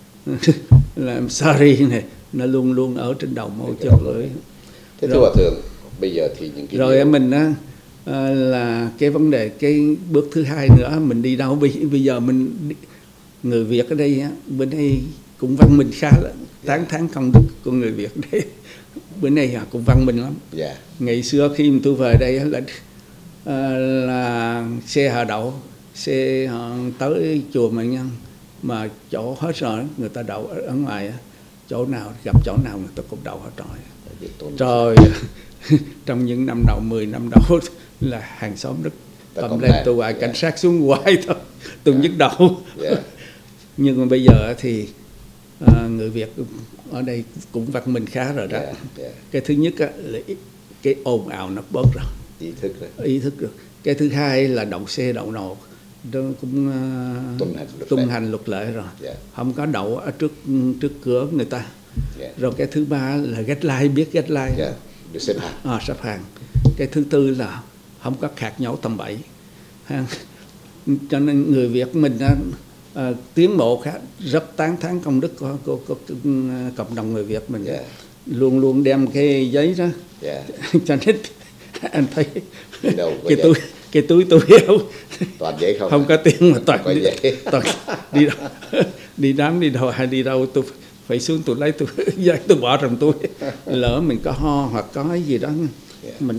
làm sorry này, nó luôn luôn ở trên đầu môi chân lưỡi. Thế thưa Rồi. Hòa Thượng, bây giờ thì những cái Rồi điều- mình á à, là cái vấn đề, cái bước thứ hai nữa, mình đi đâu bây, bây giờ mình đi, người Việt ở đây á, bên đây cũng văn minh khá lắm, tán thán công đức của người Việt đây. Bên đây à, cũng văn minh lắm. Yeah. Ngày xưa khi mà tôi về đây á, là à, là xe họ đậu, xe họ tới chùa Mạng Nhân mà chỗ hết rồi, người ta đậu ở, ở ngoài á, chỗ nào gặp chỗ nào người ta cũng đậu hết rồi. Việc tôn Trời, trong những năm đầu, mười năm đầu là hàng xóm đất Ta cầm công lên an, tôi gọi yeah. cảnh sát xuống hoài thôi, tôi nhức đầu. Yeah. Nhưng mà bây giờ thì à, người Việt ở đây cũng văn minh khá rồi đó. Yeah. Yeah. Cái thứ nhất á, là ý- cái ồn ào nó bớt rồi, Ý thức rồi. ý thức rồi. Cái thứ hai là đậu xe đậu nổ nó cũng à, Tuân hành luật tuân lệ. hành luật lệ rồi, Yeah. không có đậu ở trước trước cửa người ta. Yeah. Rồi cái thứ ba là gách lai, biết gách lai. Yeah. Được xếp hàng. À, sắp hàng. Cái thứ tư là không có khạc nhổ tầm bậy. Ha. Cho nên người Việt mình á, à, tiến bộ khá, rất tán thán công đức của, của, của, của cộng đồng người Việt mình. Yeah. Luôn luôn đem cái giấy đó. Yeah. Cho nên anh thấy Đi đâu có cái giấy. túi cái túi tôi hiểu Toàn giấy không? không có tiền mà toàn Có đi, giấy. toàn đi đâu, đi đám đi đâu hay đi đâu tôi phải xuống tôi lấy tôi giấy tôi bỏ trong túi, lỡ mình có ho hoặc có cái gì đó Yeah. mình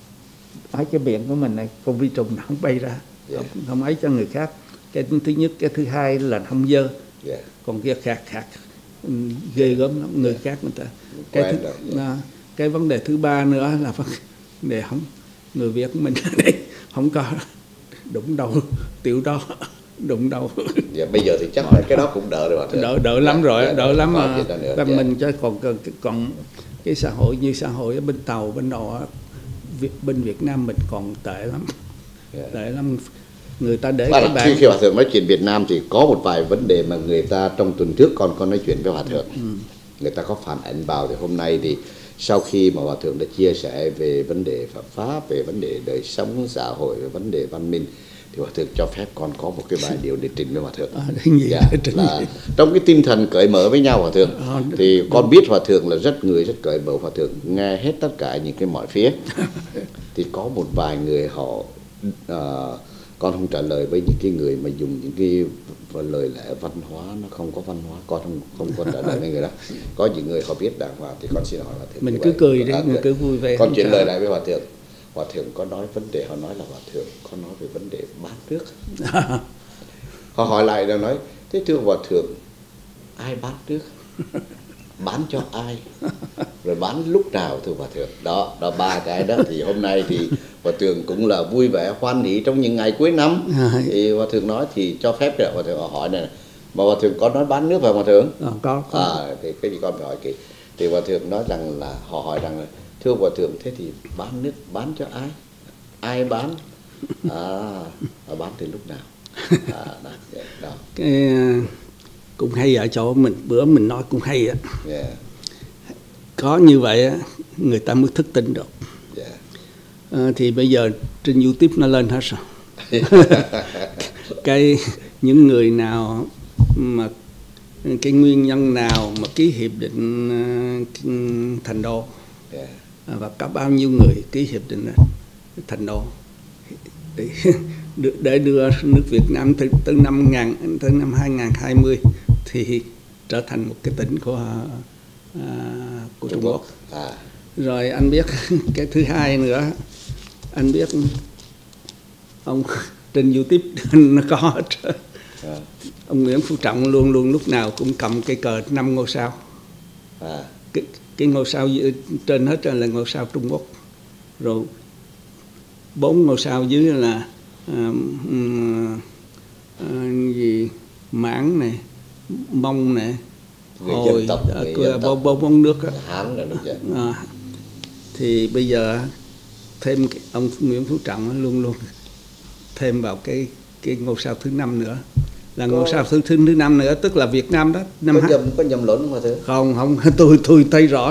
ở cái miệng của mình này con vi trùng nó không bay ra, Yeah. không, không ấy cho người khác. Cái thứ nhất, cái thứ hai là không dơ, Yeah. còn kia khạc khạc ừ, ghê gớm lắm, người khác người ta. Cái, Quen thứ, rồi. à, cái vấn đề thứ ba nữa là vấn đề không, người Việt mình ở đây không có đụng đầu tiểu đó, đụng đầu Dạ, bây giờ thì chắc là cái đó cũng đỡ rồi Hòa Thượng. đỡ đỡ lắm Dạ, rồi, dạ, đỡ lắm không mà gì đó nữa. văn Dạ. minh cho còn còn còn cái xã hội như xã hội ở bên Tàu bên Nọ Việt, bên Việt Nam mình còn tệ lắm, yeah. tệ lắm. Người ta để Và cái khi, bản khi Hòa Thượng nói chuyện Việt Nam thì có một vài vấn đề mà người ta trong tuần trước con có nói chuyện với Hòa Thượng, ừ. người ta có phản ánh vào. Thì hôm nay thì sau khi mà Hòa Thượng đã chia sẻ về vấn đề Phật pháp, về vấn đề đời sống xã hội, về vấn đề văn minh, thì Hòa Thượng cho phép con có một cái bài điều để trình với Hòa Thượng. À, gì dạ, là trong cái tinh thần cởi mở với nhau Hòa Thượng, à, thì đúng. Con biết Hòa Thượng là rất người rất cởi mở, Hòa Thượng nghe hết tất cả những cái mọi phía. Thì có một vài người họ uh, con không trả lời với những cái người mà dùng những cái lời lẽ văn hóa nó không có văn hóa, con không không có trả lời với người đó. Có những người họ biết đàng hoàng thì con xin hỏi Hòa Thượng. Mình cứ cười đi, mình cứ vui vẻ. Con chuyển lời lại với Hòa Thượng. Hòa Thượng có nói vấn đề, họ nói là Hòa Thượng có nói về vấn đề bán nước. Họ hỏi lại là nói, thế thưa Hòa Thượng, ai bán nước? Bán cho ai? Rồi bán lúc nào thưa Hòa Thượng? Đó, đó ba cái đó. Thì hôm nay thì Hòa Thượng cũng là vui vẻ hoan hỉ trong những ngày cuối năm. Thì Hòa Thượng nói thì cho phép rồi. Hòa Thượng họ hỏi này, mà Hòa Thượng có nói bán nước phải Hòa Thượng? À, có, có. À, thì cái gì con phải hỏi kỹ. Thì Hòa Thượng nói rằng là, họ hỏi rằng là, thưa Hòa Thượng, thế thì bán nước bán cho ai? Ai bán? À, bán từ lúc nào? À, đó, đó. Cái cũng hay ở chỗ mình, bữa mình nói cũng hay á. Yeah. Có như vậy á, người ta mới thức tỉnh được. Yeah. À, thì bây giờ trên YouTube nó lên hết rồi. Cái những người nào mà cái nguyên nhân nào mà ký hiệp định uh, Thành Đô, yeah. và có bao nhiêu người ký hiệp định Thành Đô để, để đưa nước Việt Nam từ, từ năm ngàn tới năm hai nghìn hai mươi thì trở thành một cái tỉnh của uh, của Trung Quốc. À. Rồi anh biết cái thứ hai nữa, anh biết ông trên YouTube nó có hết. À. Ông Nguyễn Phú Trọng luôn luôn lúc nào cũng cầm cái cờ năm ngôi sao. À. Cái, cái ngôi sao trên hết là ngôi sao Trung Quốc, rồi bốn ngôi sao dưới là uh, uh, gì Mãn này, Mông này, Hồi, bốn bốn bốn nước đó. Hán là được à, thì bây giờ thêm ông Nguyễn Phú Trọng luôn luôn thêm vào cái cái ngôi sao thứ năm nữa, là có, ngôi sao thứ thứ thứ năm nữa, tức là Việt Nam đó. Năm có nhầm có nhầm lẫn không thưa? Không không, tôi tôi thấy rõ.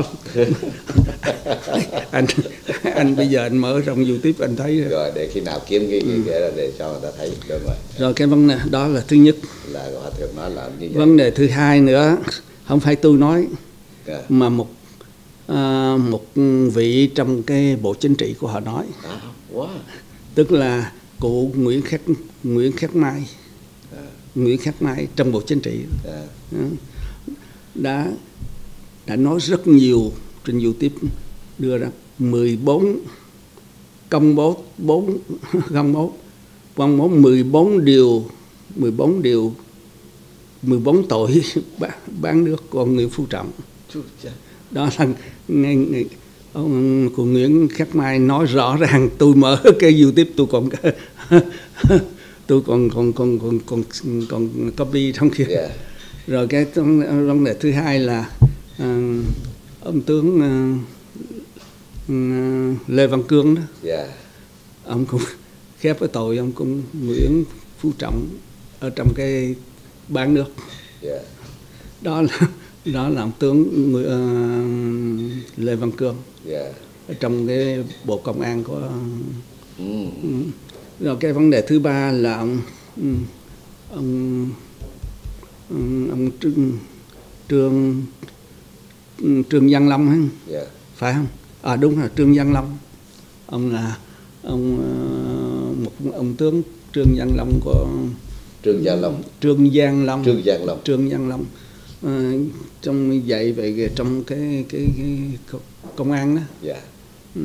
anh anh bây giờ anh mở trong YouTube anh thấy rồi. Rồi để khi nào kiếm cái cái cái là để cho người ta thấy được rồi. Rồi cái vấn đề đó là thứ nhất. Là Hòa Thượng nói là như vậy. Vấn đề thứ hai nữa, không phải tôi nói, yeah. mà một uh, một vị trong cái bộ chính trị của họ nói. À, wow. Tức là cụ Nguyễn Khắc Nguyễn Khắc Mai, à. Nguyễn Khắc Mai trong bộ chính trị, à. đã đã nói rất nhiều trên YouTube, đưa ra mười bốn công bố bốn công bố công bố mười bốn điều mười bốn điều mười bốn tội bán nước của Nguyễn Phú Trọng. Đó là nghe, ông của Nguyễn Khắc Mai nói rõ ràng. Tôi mở cái YouTube tôi còn tôi còn còn còn còn còn còn copy trong kia. Yeah. Rồi cái vấn đề thứ hai là uh, ông tướng uh, uh, Lê Văn Cương đó. Yeah. Ông cũng khép cái tội ông cũng Nguyễn Phú Trọng ở trong cái bán nước. Yeah. Đó là đó là ông tướng uh, Lê Văn Cương. Yeah. Ở trong cái bộ công an của mm. Rồi cái vấn đề thứ ba là ông ông ông, ông Trương Trương Trương Văn Long ấy. Yeah. Phải không? À đúng rồi, Trương Văn Long. Ông là ông một ông tướng Trương Văn Long của Trương Văn Long. Trương Văn Long. Trương Văn Long. Trương Văn Long. À, trong dạy về trong cái cái, cái công an đó. Yeah. Ừ.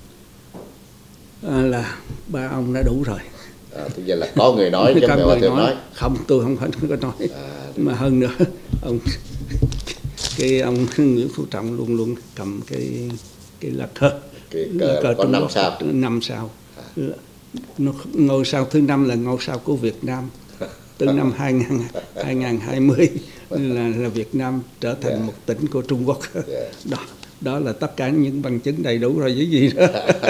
À, là ba ông đã đủ rồi. À, tức là có người nói chứ không phải nói. nói. Không, tôi không phải có nói. À, mà hơn nữa, ông cái ông Nguyễn Phú Trọng luôn luôn cầm cái cái lá cờ, cái cờ có năm sao. Năm sao. À. Nó, ngôi sao thứ năm là ngôi sao của Việt Nam. Từ năm hai nghìn hai mươi là, là Việt Nam trở thành yeah. một tỉnh của Trung Quốc. Yeah. Đó, đó là tất cả những bằng chứng đầy đủ rồi, với gì đó.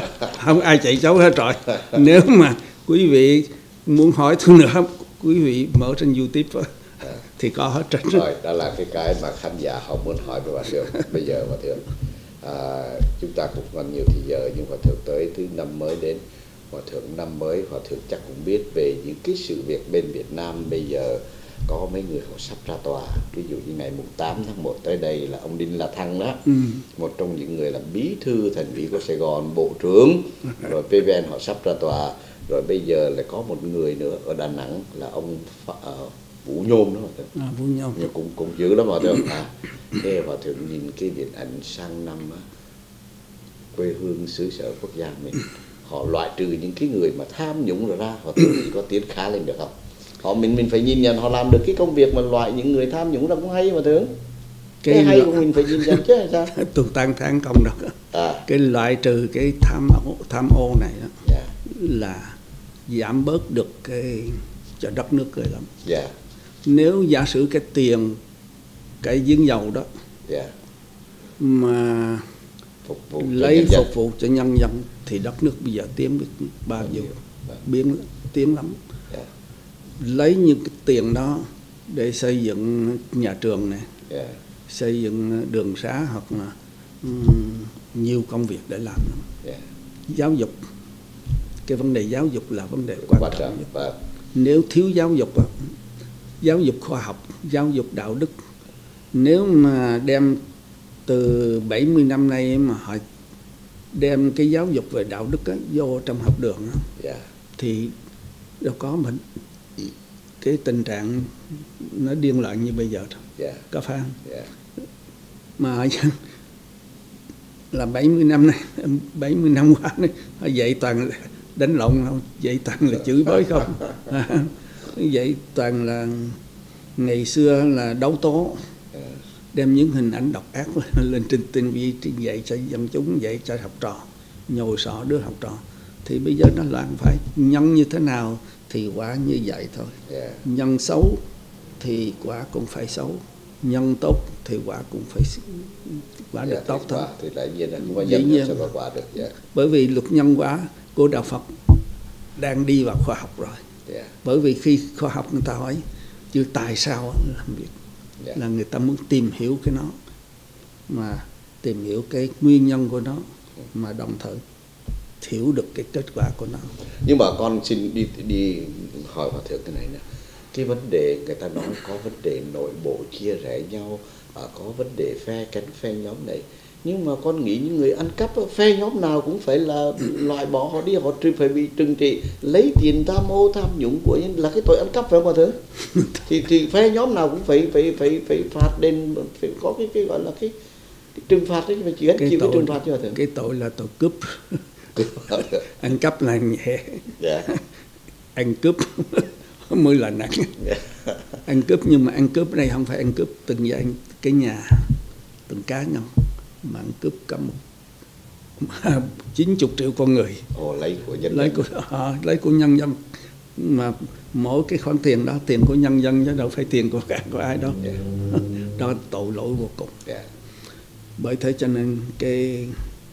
không ai chạy trốn hết rồi. Nếu mà quý vị muốn hỏi thứ nữa, quý vị mở trên YouTube thì có hết trơn. Rồi, đó là cái cái mà khán giả họ muốn hỏi với Hòa Thượng. Bây giờ Hòa Thượng, à, chúng ta cũng còn nhiều thì giờ, nhưng Hòa Thượng tới thứ năm mới đến, Hòa Thượng năm mới, Hòa Thượng chắc cũng biết về những cái sự việc bên Việt Nam bây giờ. Có mấy người họ sắp ra tòa, ví dụ như ngày tám tháng một tới đây là ông Đinh La Thăng đó, ừ. một trong những người làm bí thư thành ủy của Sài Gòn, bộ trưởng, rồi pê vê en họ sắp ra tòa. Rồi bây giờ lại có một người nữa ở Đà Nẵng là ông uh, Vũ Nhôm đó, à, Vũ Nhôm, nhưng cũng cũng dữ lắm Hòa Thượng. À, thế Hòa Thượng nhìn cái điện ảnh sang năm á, quê hương xứ sở quốc gia mình, họ loại trừ những cái người mà tham nhũng rồi ra, Hòa Thượng thì có tiến khá lên được không? Họ mình mình phải nhìn nhận họ làm được cái công việc mà loại những người tham nhũng ra cũng hay mà Thượng. Cái, cái hay của mình phải nhìn nhận chứ hay sao? Tôi tán thán công đó. À. Cái loại trừ cái tham ô, tham ô này đó, yeah. là giảm bớt được cái cho đất nước cười lắm. Yeah. Nếu giả sử cái tiền cái giếng dầu đó, yeah. mà phục vụ lấy phục vụ cho nhân dân thì đất nước bây giờ tiến được bao nhiêu, biến tiến lắm. Yeah. Lấy những cái tiền đó để xây dựng nhà trường này, yeah. xây dựng đường xá, hoặc là um, nhiều công việc để làm lắm. Yeah. Giáo dục, cái vấn đề giáo dục là vấn đề quan trọng nhất. Và... nếu thiếu giáo dục, giáo dục khoa học, giáo dục đạo đức, nếu mà đem từ bảy mươi năm nay mà họ đem cái giáo dục về đạo đức á, vô trong học đường á, yeah. thì đâu có mình cái tình trạng nó điên loạn như bây giờ thôi. Yeah. Có phải không? Yeah. Mà là bảy mươi năm này, bảy mươi năm qua này, họ dạy toàn là đánh lộn không, dạy toàn là chửi bới không. Dạy toàn là ngày xưa là đấu tố, đem những hình ảnh độc ác lên trên ti vi dạy cho dân chúng, dạy cho học trò, nhồi sọ đứa học trò. Thì bây giờ nó loạn, phải nhân như thế nào thì quả như vậy thôi. Yeah. Nhân xấu thì quả cũng phải xấu, nhân tốt thì quả cũng phải quả yeah, được tốt thôi. Thì lại nhiên là không có nhân sẽ có quả được. Yeah. Bởi vì luật nhân quả của đạo Phật đang đi vào khoa học rồi. Yeah. Bởi vì khi khoa học người ta hỏi chứ tại sao làm việc, yeah. là người ta muốn tìm hiểu cái nó, mà tìm hiểu cái nguyên nhân của nó, mà đồng thời hiểu được cái kết quả của nó. Nhưng mà con xin đi đi hỏi Hòa Thượng cái này nè, cái vấn đề người ta nói có vấn đề nội bộ chia rẽ nhau, à, có vấn đề phe cánh phe nhóm này, nhưng mà con nghĩ những người ăn cắp phe nhóm nào cũng phải là loại bỏ họ đi, họ phải bị trừng trị, lấy tiền tham ô tham nhũng của nhân là cái tội ăn cắp, phải không Hòa Thượng? thì thì phe nhóm nào cũng phải phải phải phải phạt đền, phải có cái cái gọi là cái, cái trừng phạt đấy, phải chỉ gánh chịu cái trừng phạt chứ Hòa Thượng. Cái tội là tội cướp. Ăn cắp là nhẹ, yeah. ăn cướp mới là nặng. Yeah. Ăn cướp, nhưng mà ăn cướp ở đây không phải ăn cướp từng gia cái nhà, từng cá nhân, mà ăn cướp cả một chín mươi triệu con người. Ồ, lấy của nhân lấy dân. Của, à, lấy của nhân dân, mà mỗi cái khoản tiền đó tiền của nhân dân chứ đâu phải tiền của cả của ai đó. Yeah. Đó là tội lỗi vô cùng. Yeah. Bởi thế cho nên cái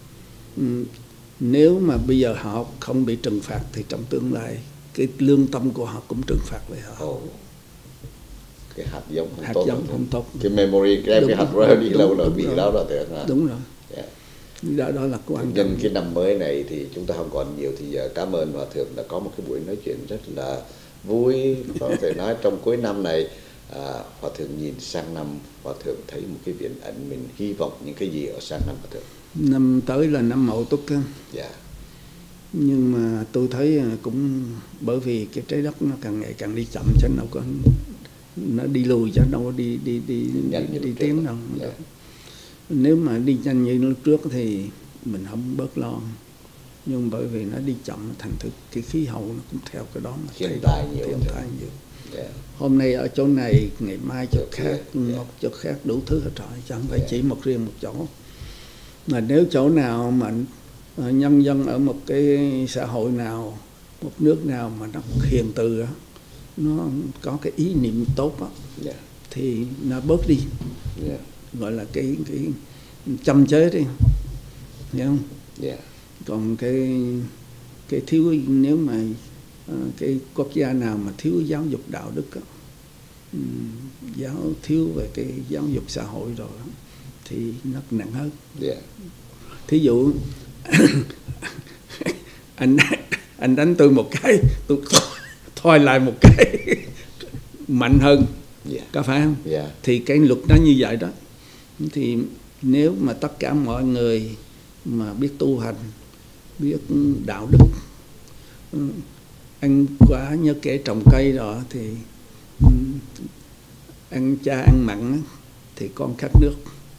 nếu mà bây giờ họ không bị trừng phạt thì trong tương lai cái lương tâm của họ cũng trừng phạt lại họ. Oh. Cái hạt giống không hạt tốt, giống không tốt. Cái memory cái, cái hạt rơi đi lâu rồi bị đó rồi tưởng hả? Đúng rồi. Yeah. Đó, đó là quan trọng. Nhân cái năm mới này thì chúng ta không còn nhiều thì giờ cảm ơn Hòa Thượng đã có một cái buổi nói chuyện rất là vui. Có thể nói trong cuối năm này, à, Hòa Thượng nhìn sang năm, Hòa Thượng thấy một cái viễn ảnh, mình hy vọng những cái gì ở sang năm Hòa Thượng? Năm tới là năm Mậu Tuất á. Yeah. Nhưng mà tôi thấy cũng bởi vì cái trái đất nó càng ngày càng đi chậm, chứ đâu có nó đi lùi, chứ đâu có đi đi đi đi, đi, đi tiến đâu. Yeah. Nếu mà đi nhanh như lúc trước thì mình không bớt lo, nhưng bởi vì nó đi chậm thành thực cái khí hậu nó cũng theo cái đó mà thiên tai nhiều, thiên tai nhiều. Yeah. Hôm nay ở chỗ này, ngày mai chỗ khác, yeah. một chỗ khác, đủ thứ hết rồi, chứ không phải yeah. chỉ một riêng một chỗ. Mà nếu chỗ nào mà nhân dân ở một cái xã hội nào, một nước nào mà nó hiền từ đó, nó có cái ý niệm tốt đó, yeah. thì nó bớt đi, yeah. gọi là cái cái châm chế đi, hiểu không? Yeah. Còn cái cái thiếu, nếu mà uh, cái quốc gia nào mà thiếu giáo dục đạo đức đó, um, giáo thiếu về cái giáo dục xã hội rồi đó, thì nó nặng hơn. Yeah. Thí dụ anh anh đánh tôi một cái, tôi thôi lại một cái mạnh hơn, Yeah. có phải không? Yeah. Thì cái luật nó như vậy đó. Thì nếu mà tất cả mọi người mà biết tu hành, biết đạo đức, ăn quả nhớ kể trồng cây rồi thì ăn cha ăn mặn thì con khát nước,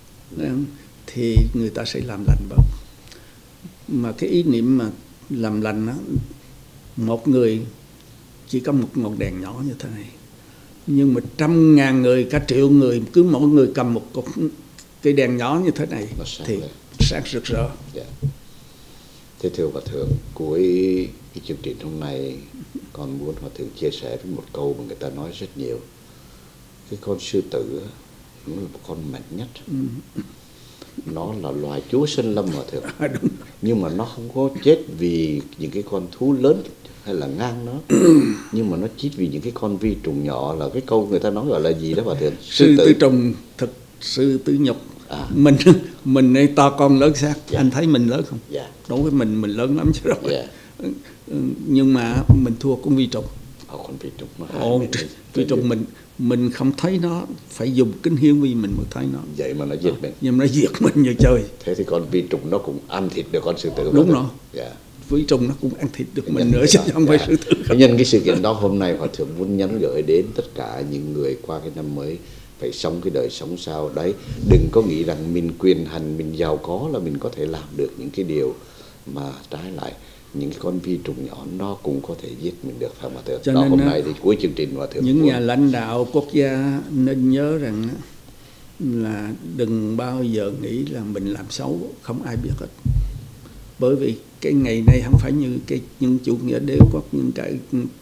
thì người ta sẽ làm lành bớt. Mà cái ý niệm mà làm lành đó, một người chỉ có một ngọn đèn nhỏ như thế này, nhưng mà trăm ngàn người, cả triệu người, cứ mỗi người cầm một cục cây đèn nhỏ như thế này thì lên. Sáng rực rỡ. Yeah. Thế thưa Hòa Thượng, cuối cái chương trình hôm nay con muốn Hòa Thượng chia sẻ với một câu mà người ta nói rất nhiều. Cái con sư tử nó là một con mạnh nhất. Ừ. Nó là loài chúa sơn lâm, Hòa Thượng. À, đúng. Nhưng mà nó không có chết vì những cái con thú lớn hay là ngang nó, nhưng mà nó chết vì những cái con vi trùng nhỏ. Là cái câu người ta nói gọi là gì đó Hòa Thượng? Sư, sư tử trùng thực, sư tử nhục. À. Mình mình này to con lớn xác. Yeah. Anh thấy mình lớn không? Yeah. Đối với mình mình lớn lắm chứ rồi. Yeah. Nhưng mà mình thua con vi trùng. Ồ, con vi trùng nó Ồ, vi trùng mình mình không thấy nó, phải dùng kính hiển vi mình mới thấy nó. Vậy mà nó giết mình. Nhưng mà nó giết mình như chơi. Thế thì con vi trùng nó cũng ăn thịt được con sư tử. Đúng rồi. Yeah. Vi trùng nó cũng ăn thịt được mình nữa chứ không phải sư tử. Nhân cái sự kiện đó hôm nay Hòa Thượng muốn nhắn gửi đến tất cả những người qua cái năm mới phải sống cái đời sống sao đấy. Đừng có nghĩ rằng mình quyền hành, mình giàu có là mình có thể làm được những cái điều mà trái lại. Những cái con vi trùng nhỏ nó cũng có thể giết mình được, phải không Hòa Thượng? Cho đó nên hôm nay thì cuối chương trình Hòa Thượng những muốn... nhà lãnh đạo quốc gia nên nhớ rằng là đừng bao giờ nghĩ là mình làm xấu không ai biết hết. Bởi vì cái ngày nay không phải như cái những chủ nghĩa đế quốc, những cái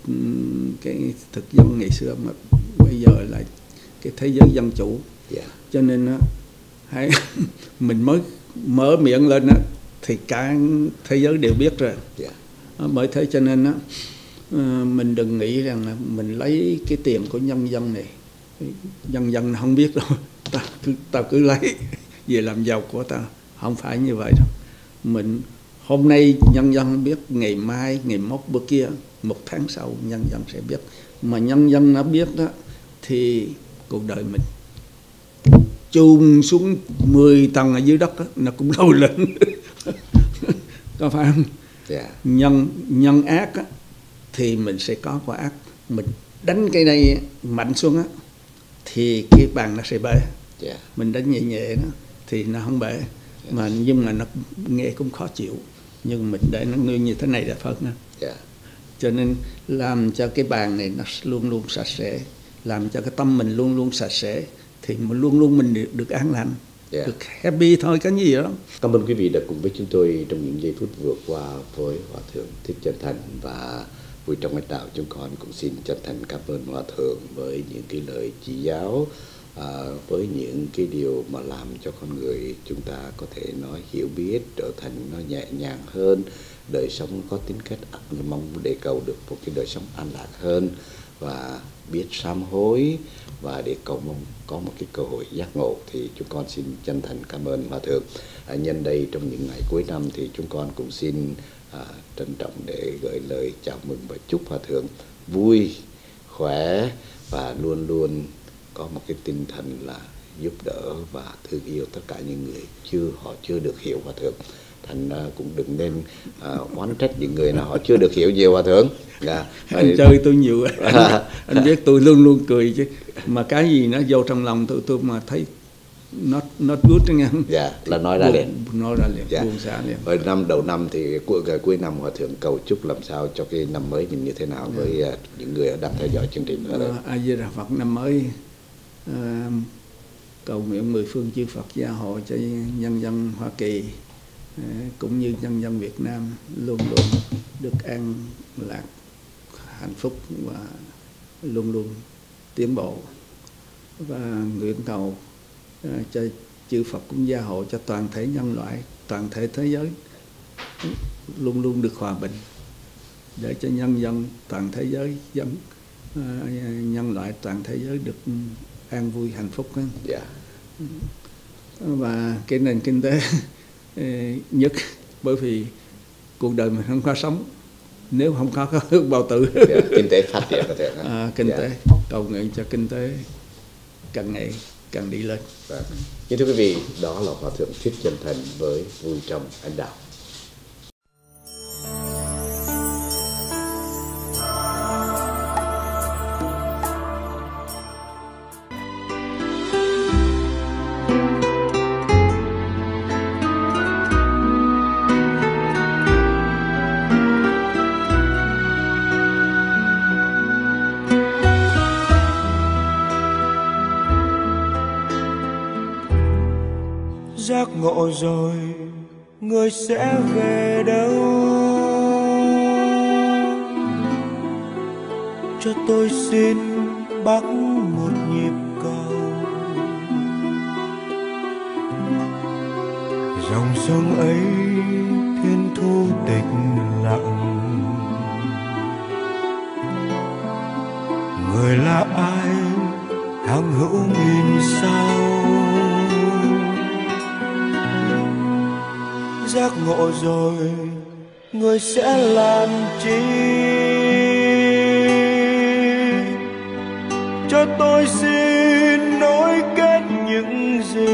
cái thực dân ngày xưa, mà bây giờ là cái thế giới dân chủ. Yeah. Cho nên á, hãy mình mới mở miệng lên á thì cả thế giới đều biết rồi. Yeah. Bởi thế cho nên á, mình đừng nghĩ rằng là mình lấy cái tiền của nhân dân này, nhân dân không biết đâu, ta cứ ta cứ lấy về làm giàu của ta. Không phải như vậy đâu. Mình hôm nay nhân dân không biết, ngày mai, ngày mốt bữa kia, một tháng sau nhân dân sẽ biết. Mà nhân dân nó biết đó thì cuộc đời mình chôn xuống mười tầng ở dưới đất đó, nó cũng đâu lên. Có phải không? Yeah. Nhân nhân ác á, thì mình sẽ có quả ác. Mình đánh cái này mạnh xuống á, thì cái bàn nó sẽ bể. Yeah. Mình đánh nhẹ nhẹ đó thì nó không bể. Yeah. Mà nhưng mà nó nghe cũng khó chịu. Nhưng mình để nó nguyên như thế này là phân đó. Yeah. Cho nên làm cho cái bàn này nó luôn luôn sạch sẽ, làm cho cái tâm mình luôn luôn sạch sẽ, thì mình luôn luôn mình được, được an lành. Yeah. Được happy thôi, cái gì đó. Cảm ơn quý vị đã cùng với chúng tôi trong những giây phút vừa qua với Hòa Thượng Thích Chân Thành, và vui trong lãnh đạo chúng con cũng xin chân thành cảm ơn Hòa Thượng với những cái lời chỉ giáo, à, với những cái điều mà làm cho con người chúng ta có thể nói hiểu biết, trở thành nó nhẹ nhàng hơn, đời sống có tính cách mong để cầu được một cái đời sống an lạc hơn, và biết sám hối, và để cầu mong có một cái cơ hội giác ngộ. Thì chúng con xin chân thành cảm ơn Hòa Thượng. À, nhân đây trong những ngày cuối năm thì chúng con cũng xin à, trân trọng để gửi lời chào mừng và chúc Hòa Thượng vui, khỏe và luôn luôn có một cái tinh thần là giúp đỡ và thương yêu tất cả những người chưa họ chưa được hiểu Hòa Thượng. Thành uh, cũng đừng nên uh, oán trách những người nào họ chưa được hiểu nhiều Hòa Thượng. Yeah. Anh chơi tôi nhiều, anh, anh biết tôi luôn luôn cười chứ, mà cái gì nó vô trong lòng tôi tôi mà thấy nó nó good đó nghe. Dạ, là nói ra liền. Nói ra liền, yeah. Buông xả liền. Rồi năm đầu năm thì cuối, cuối năm Hòa Thượng cầu chúc làm sao cho cái năm mới nhìn như thế nào, yeah, với uh, những người đang theo dõi chương trình. Uh, A Di Đà Phật năm mới uh, cầu nguyện mười phương chư Phật gia hộ cho nhân dân Hoa Kỳ cũng như nhân dân Việt Nam luôn luôn được an lạc, hạnh phúc và luôn luôn tiến bộ, và nguyện cầu cho chư Phật cũng gia hộ cho toàn thể nhân loại, toàn thể thế giới luôn luôn được hòa bình, để cho nhân dân toàn thế giới, dân uh, nhân loại toàn thế giới được an vui hạnh phúc. Yeah. Và cái nền kinh tế nhất, bởi vì cuộc đời mình không có sống nếu không có bào tử. Yeah, kinh tế phát triển có thể. À, kinh yeah. tế, cầu nguyện cho kinh tế càng ngày càng đi lên. Vâng. Nhưng thưa quý vị, đó là Hòa thượng Thích Chân Thành với Vui Trong Ánh Đạo. Giác ngộ rồi người sẽ về đâu, cho tôi xin bắc một nhịp cầu. Dòng sông ấy thiên thu tịch lặng, người là ai hằng hữu nghìn sao. Giác ngộ rồi người sẽ làm chi, cho tôi xin nối kết những gì.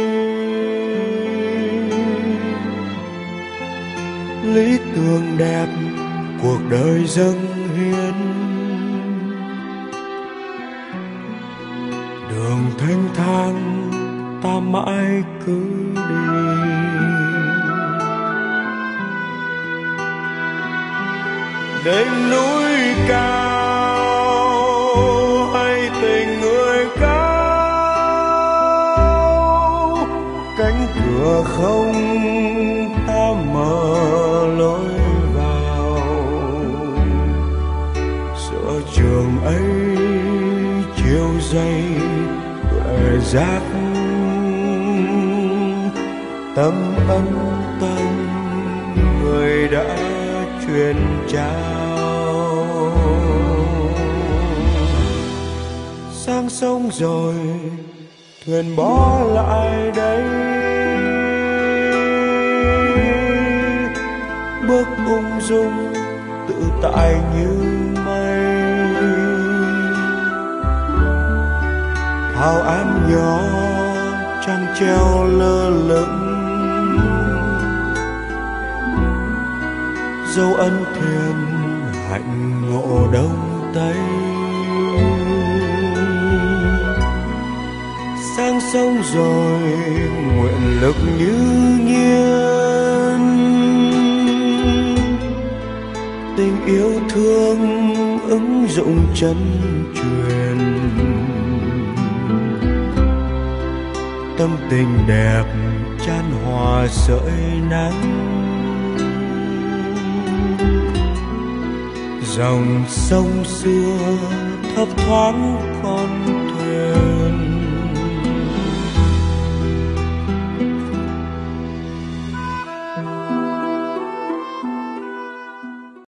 Lý tưởng đẹp cuộc đời dâng hiến, đường thanh thang ta mãi cứ đi. Đỉnh núi cao hay tình người cao, cánh cửa không ta mở lối vào. Giữa trường ấy chiều dày tuệ giác, tâm ân tâm người đã truyền trao. Sang sông rồi thuyền bỏ lại đây, bước ung dung tự tại như mây. Thảo an nhỏ trăng treo lơ lửng, dấu ân thuyền hạnh ngộ đông tây. Sang sông rồi nguyện lực như nhiên, tình yêu thương ứng dụng chân truyền. Tâm tình đẹp chan hòa sợi nắng, dòng sông xưa thấp thoáng còn